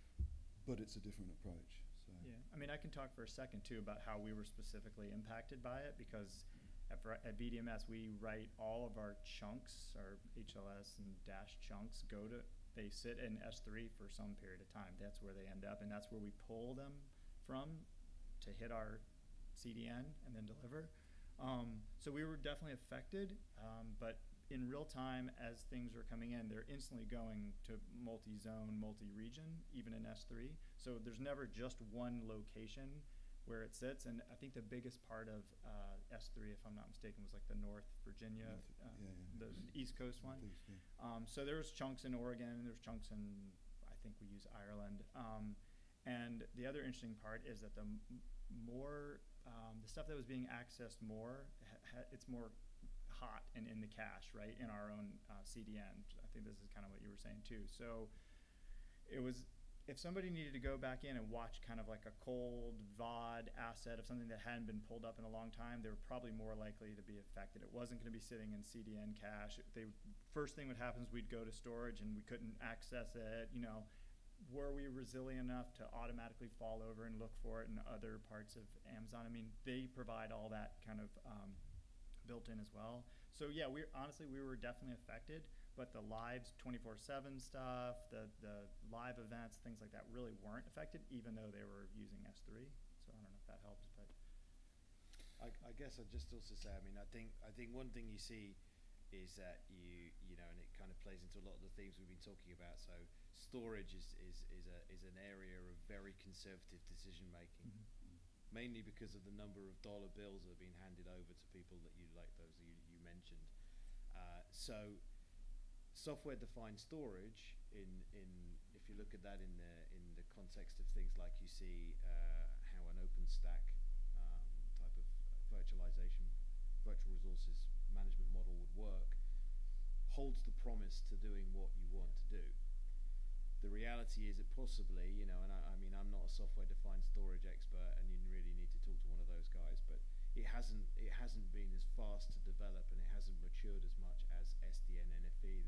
but it's a different approach. So. Yeah, I mean, I can talk for a second too about how we were specifically impacted by it, because at, at V D M S we write all of our chunks, our H L S and dash chunks go to, they sit in S three for some period of time. That's where they end up, and that's where we pull them from to hit our C D N and then deliver. Um, so we were definitely affected, um, but in real time, as things are coming in, they're instantly going to multi-zone, multi-region, even in S three. So there's never just one location where it sits. And I think the biggest part of uh, S three, if I'm not mistaken, was like the North Virginia, North, uh, yeah, yeah. the East Coast one. Northeast, yeah. Um, so there was chunks in Oregon, there's chunks in, I think we use Ireland. Um, and the other interesting part is that the m more, um, the stuff that was being accessed more, ha ha it's more hot and in the cache, right, in our own uh, C D N. I think this is kind of what you were saying too. So it was, if somebody needed to go back in and watch kind of like a cold V O D asset of something that hadn't been pulled up in a long time, they were probably more likely to be affected. It wasn't going to be sitting in C D N cache. They, first thing that happens, we'd go to storage and we couldn't access it. You know, were we resilient enough to automatically fall over and look for it in other parts of Amazon? I mean, they provide all that kind of um, built in as well. So yeah, we honestly we were definitely affected, but the live twenty-four seven stuff, the the live events, things like that really weren't affected, even though they were using S three. So I don't know if that helps, but I, I guess I'd just also say, I mean, I think I think one thing you see is that you you know, and it kind of plays into a lot of the themes we've been talking about. So storage is is is a is an area of very conservative decision making. mm-hmm. Mainly because of the number of dollar bills that are being handed over to people that you like those that you, you mentioned. Uh, so software-defined storage, in in if you look at that in the in the context of things like you see uh, how an OpenStack um, type of virtualization, virtual resources management model would work, holds the promise to doing what you want to do. The reality is it possibly, you know, and I, I mean, I'm not a software-defined storage expert, and you really need to talk to one of those guys, but it hasn't it hasn't been as fast to develop, and it hasn't matured as much as S D N N F E, the,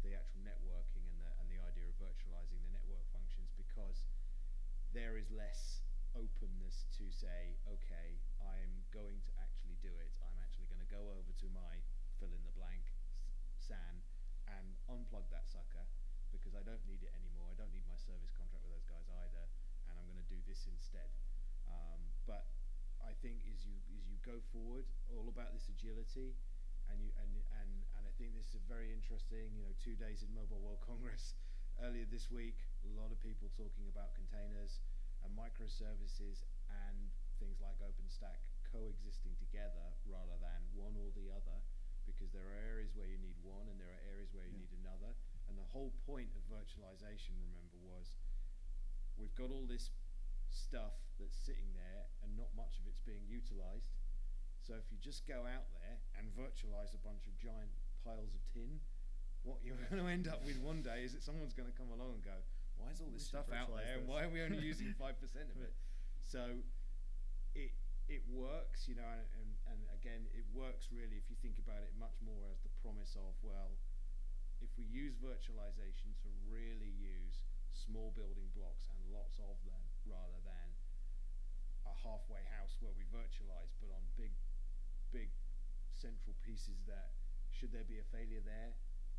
the actual networking and the and the idea of virtualizing the network functions, because there is less openness to say, okay, I'm going to actually do it. I'm actually going to go over to my fill in the blank S A N and unplug that sucker, because I don't need it anymore. I don't need my service contract with those guys either, and I'm going to do this instead. Um, but I think as you as you go forward, all about this agility, and you and and and I think this is very interesting. You know, two days in Mobile World Congress earlier this week, a lot of people talking about containers and microservices and things like OpenStack coexisting together rather than one or the other, because there are areas where you need one and there are areas where you Yeah. need another. And the whole point of virtualization, remember, was we've got all this stuff that's sitting there and not much of it's being utilized. So if you just go out there and virtualize a bunch of giant piles of tin, what you're going to end up with one day is that someone's going to come along and go, why is all We this should stuff out virtualize there and this. why are we only using five percent of it? So it it works, you know, and, and, and again, it works really if you think about it much more as the promise of, well, if we use virtualization to really use small building blocks and lots of them rather than a halfway house where we virtualize but on big, big central pieces that, should there be a failure there?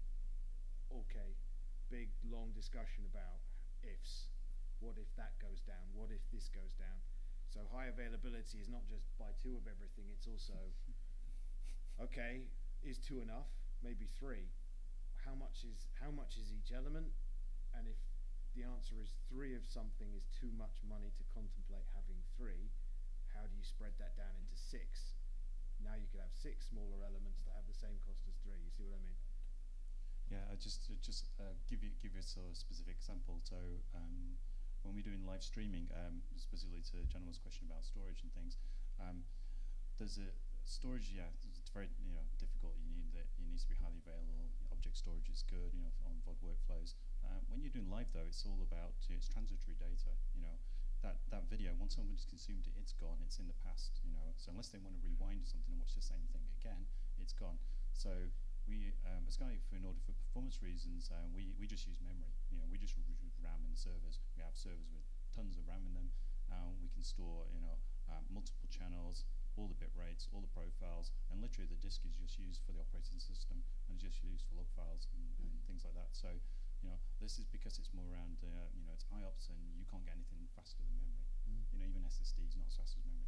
Okay, big long discussion about ifs. What if that goes down? What if this goes down? So high availability is not just buy two of everything, it's also, okay, is two enough? Maybe three. How much is how much is each element? And if the answer is three of something is too much money to contemplate having three, how do you spread that down into six? Now you could have six smaller elements that have the same cost as three. You see what I mean? Yeah, I just uh, just uh, give you give you a sort of specific example. So um, when we're doing live streaming, um, specifically to Gentleman's question about storage and things, um, there's a storage. Yeah, it's very you know difficult. You need that. It needs to be highly available. Object storage is good, you know, on V O D workflows. Um, when you're doing live though, it's all about uh, it's transitory data. You know, that that video once someone's consumed it, it's gone. It's in the past. You know, so unless they want to rewind something and watch the same thing again, it's gone. So we, um, as Sky, for in order for performance reasons, uh, we we just use memory. You know, we just use RAM in the servers. We have servers with tons of RAM in them. Uh, we can store, you know, um, multiple channels, all the bit rates, all the profiles, and literally the disk is just used for the operating system and it's just used for log files and, and things like that. So, you know, this is because it's more around, uh, you know, it's I O P S and you can't get anything faster than memory. Mm. You know, even S S D is not as fast as memory.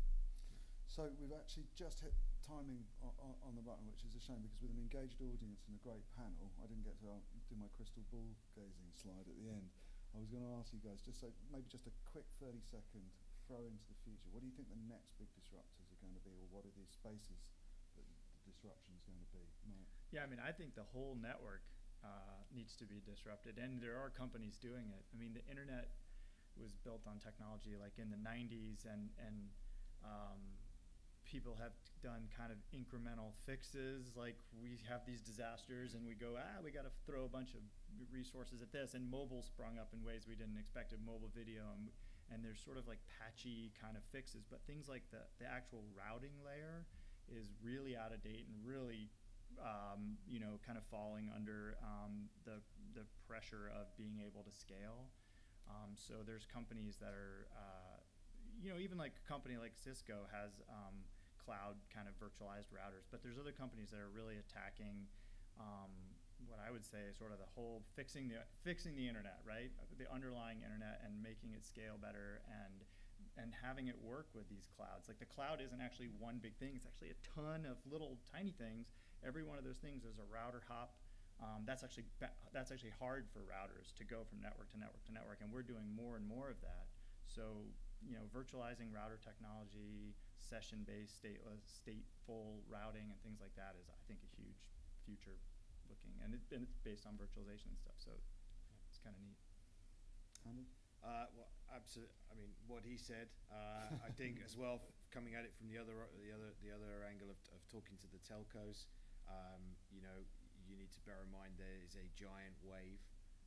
So we've actually just hit timing on, on the button, which is a shame because with an engaged audience and a great panel, I didn't get to uh, do my crystal ball gazing slide at the end. I was going to ask you guys just so maybe just a quick thirty second throw into the future. What do you think the next big disruptors are going to be, or what are these spaces that the disruption is going to be? Mike? Yeah, I mean, I think the whole network uh, needs to be disrupted, and there are companies doing it. I mean, the internet was built on technology like in the nineties, and and um, people have done kind of incremental fixes. Like we have these disasters, and we go, ah, we got to throw a bunch of resources at this, and mobile sprung up in ways we didn't expect. Of mobile video, and and there's sort of like patchy kind of fixes, but things like the the actual routing layer is really out of date and really, um, you know, kind of falling under um, the the pressure of being able to scale. Um, so there's companies that are, uh, you know, even like a company like Cisco has um, cloud kind of virtualized routers, but there's other companies that are really attacking um, what I would say is sort of the whole fixing the fixing the internet, right? The underlying internet and making it scale better and and having it work with these clouds. Like the cloud isn't actually one big thing; it's actually a ton of little tiny things. Every one of those things is a router hop. Um, that's actually that's actually hard for routers to go from network to network to network, and we're doing more and more of that. So you know, virtualizing router technology, session-based, stateless, stateful routing, and things like that is, I think, a huge future looking, and, it, and it's based on virtualization and stuff. So it's kind of neat. Andy? Uh, well, absolutely. I mean, what he said, uh, I think as well, f- coming at it from the other, the other, the other angle of, of talking to the telcos. Um, you know, you need to bear in mind there is a giant wave.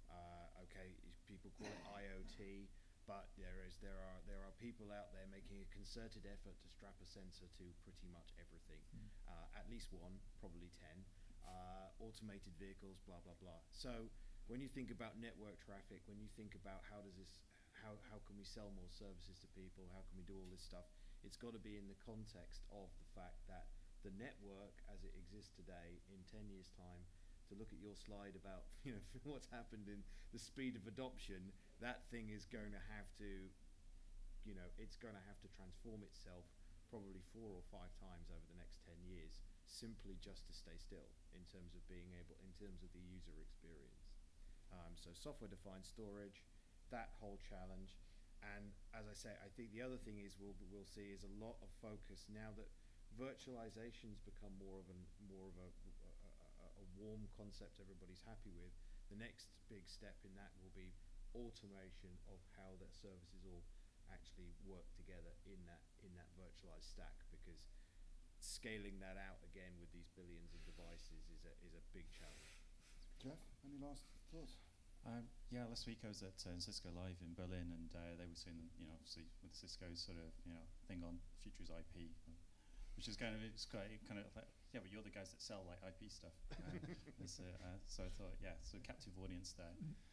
Uh, okay, people call it I O T, but there is there are there are people out there making a concerted effort to strap a sensor to pretty much everything, Mm. uh, at least one, probably ten. uh, automated vehicles, blah, blah, blah. So when you think about network traffic, when you think about how does this, how, how can we sell more services to people, how can we do all this stuff, it's got to be in the context of the fact that the network as it exists today in ten years' time, to look at your slide about you know what's happened in the speed of adoption, that thing is going to have to, you know, it's going to have to transform itself probably four or five times over the next ten years, simply just to stay still in terms of being able, in terms of the user experience. Um, so software-defined storage, that whole challenge. And as I say, I think the other thing is we'll, we'll see is a lot of focus now that virtualization's become more of a more of a, a, a, a warm concept everybody's happy with. The next big step in that will be automation of how that services all actually work together in that in that virtualized stack, because scaling that out again with these billions of devices is a is a big challenge. Jeff, any last thoughts? Um, yeah, last week I was at uh, Cisco Live in Berlin, and uh, they were saying, that, you know, obviously with Cisco's sort of, you know, thing on future is I P, which is kind of, it's quite kind of like, yeah, but you're the guys that sell like I P stuff. Um, it's, uh, uh, so I thought, yeah, so captive audience there.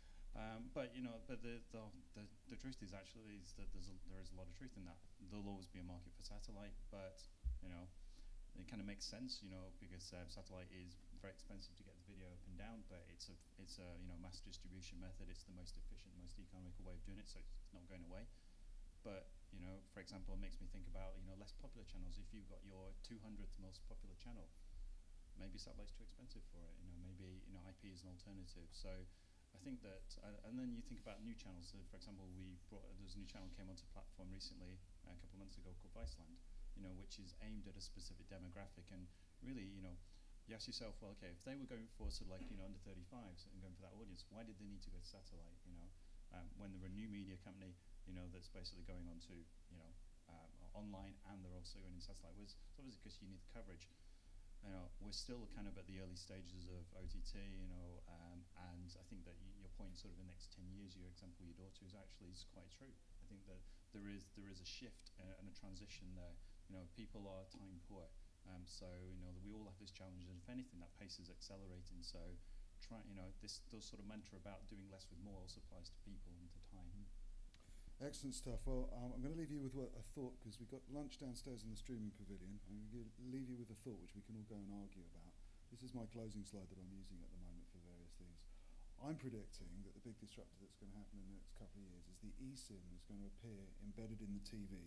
Um, but you know, but the, the the the truth is actually is that there's a, there is a lot of truth in that. There'll always be a market for satellite, but you know, it kind of makes sense, you know, because uh, satellite is very expensive to get the video up and down, but it's a it's a you know mass distribution method. It's the most efficient, most economical way of doing it, so it's not going away. But you know, for example, it makes me think about you know less popular channels. If you've got your two hundredth most popular channel, maybe satellite's too expensive for it. You know, maybe you know I P is an alternative. So I think that, uh, and then you think about new channels. So for example, we brought there's a new channel came onto platform recently uh, a couple of months ago called Viceland. You know, which is aimed at a specific demographic, and really, you know, you ask yourself, well, okay, if they were going for sort of like you know under thirty-fives and going for that audience, why did they need to go to satellite? You know, um, when they're a new media company, you know, that's basically going on to you know um, online, and they're also going in satellite. Was it's obviously because you need the coverage. You know, we're still kind of at the early stages of O T T, you know, um, and I think that y your point, sort of in the next ten years, your example, your daughter, is actually is quite true. I think that there is there is a shift uh, and a transition there. You know, people are time poor, um, so you know we all have this challenge, and if anything, that pace is accelerating. So, try you know this those sort of mantra about doing less with more also applies to people and to time. Excellent stuff. Well, um, I'm going to leave you with what a thought, because we've got lunch downstairs in the streaming pavilion. I'm going to leave you with a thought which we can all go and argue about. This is my closing slide that I'm using at the moment for various things. I'm predicting that the big disruptor that's going to happen in the next couple of years is the eSIM is going to appear embedded in the T V,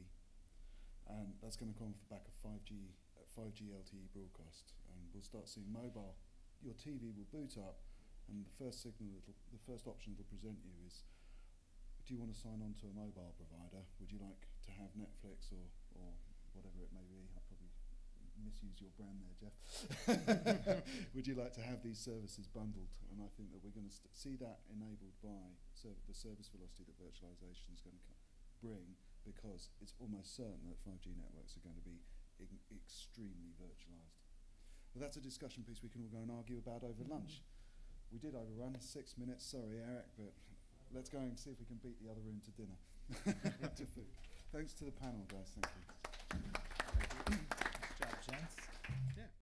and that's going to come off the back of five G, uh, five G L T E broadcast, and we'll start seeing mobile. Your T V will boot up, and the first signal, it'll, the first option it'll present you is, do you want to sign on to a mobile provider? Would you like to have Netflix or, or whatever it may be? I probably misused your brand there, Jeff. Would you like to have these services bundled? And I think that we're going to st see that enabled by serv the service velocity that virtualization is going to bring, because it's almost certain that five G networks are going to be extremely virtualized. But that's a discussion piece we can all go and argue about over lunch. We did overrun six minutes, sorry Eric, but let's go and see if we can beat the other room to dinner. to food. Thanks to the panel, guys. Thank you. Good job, gents. Yeah.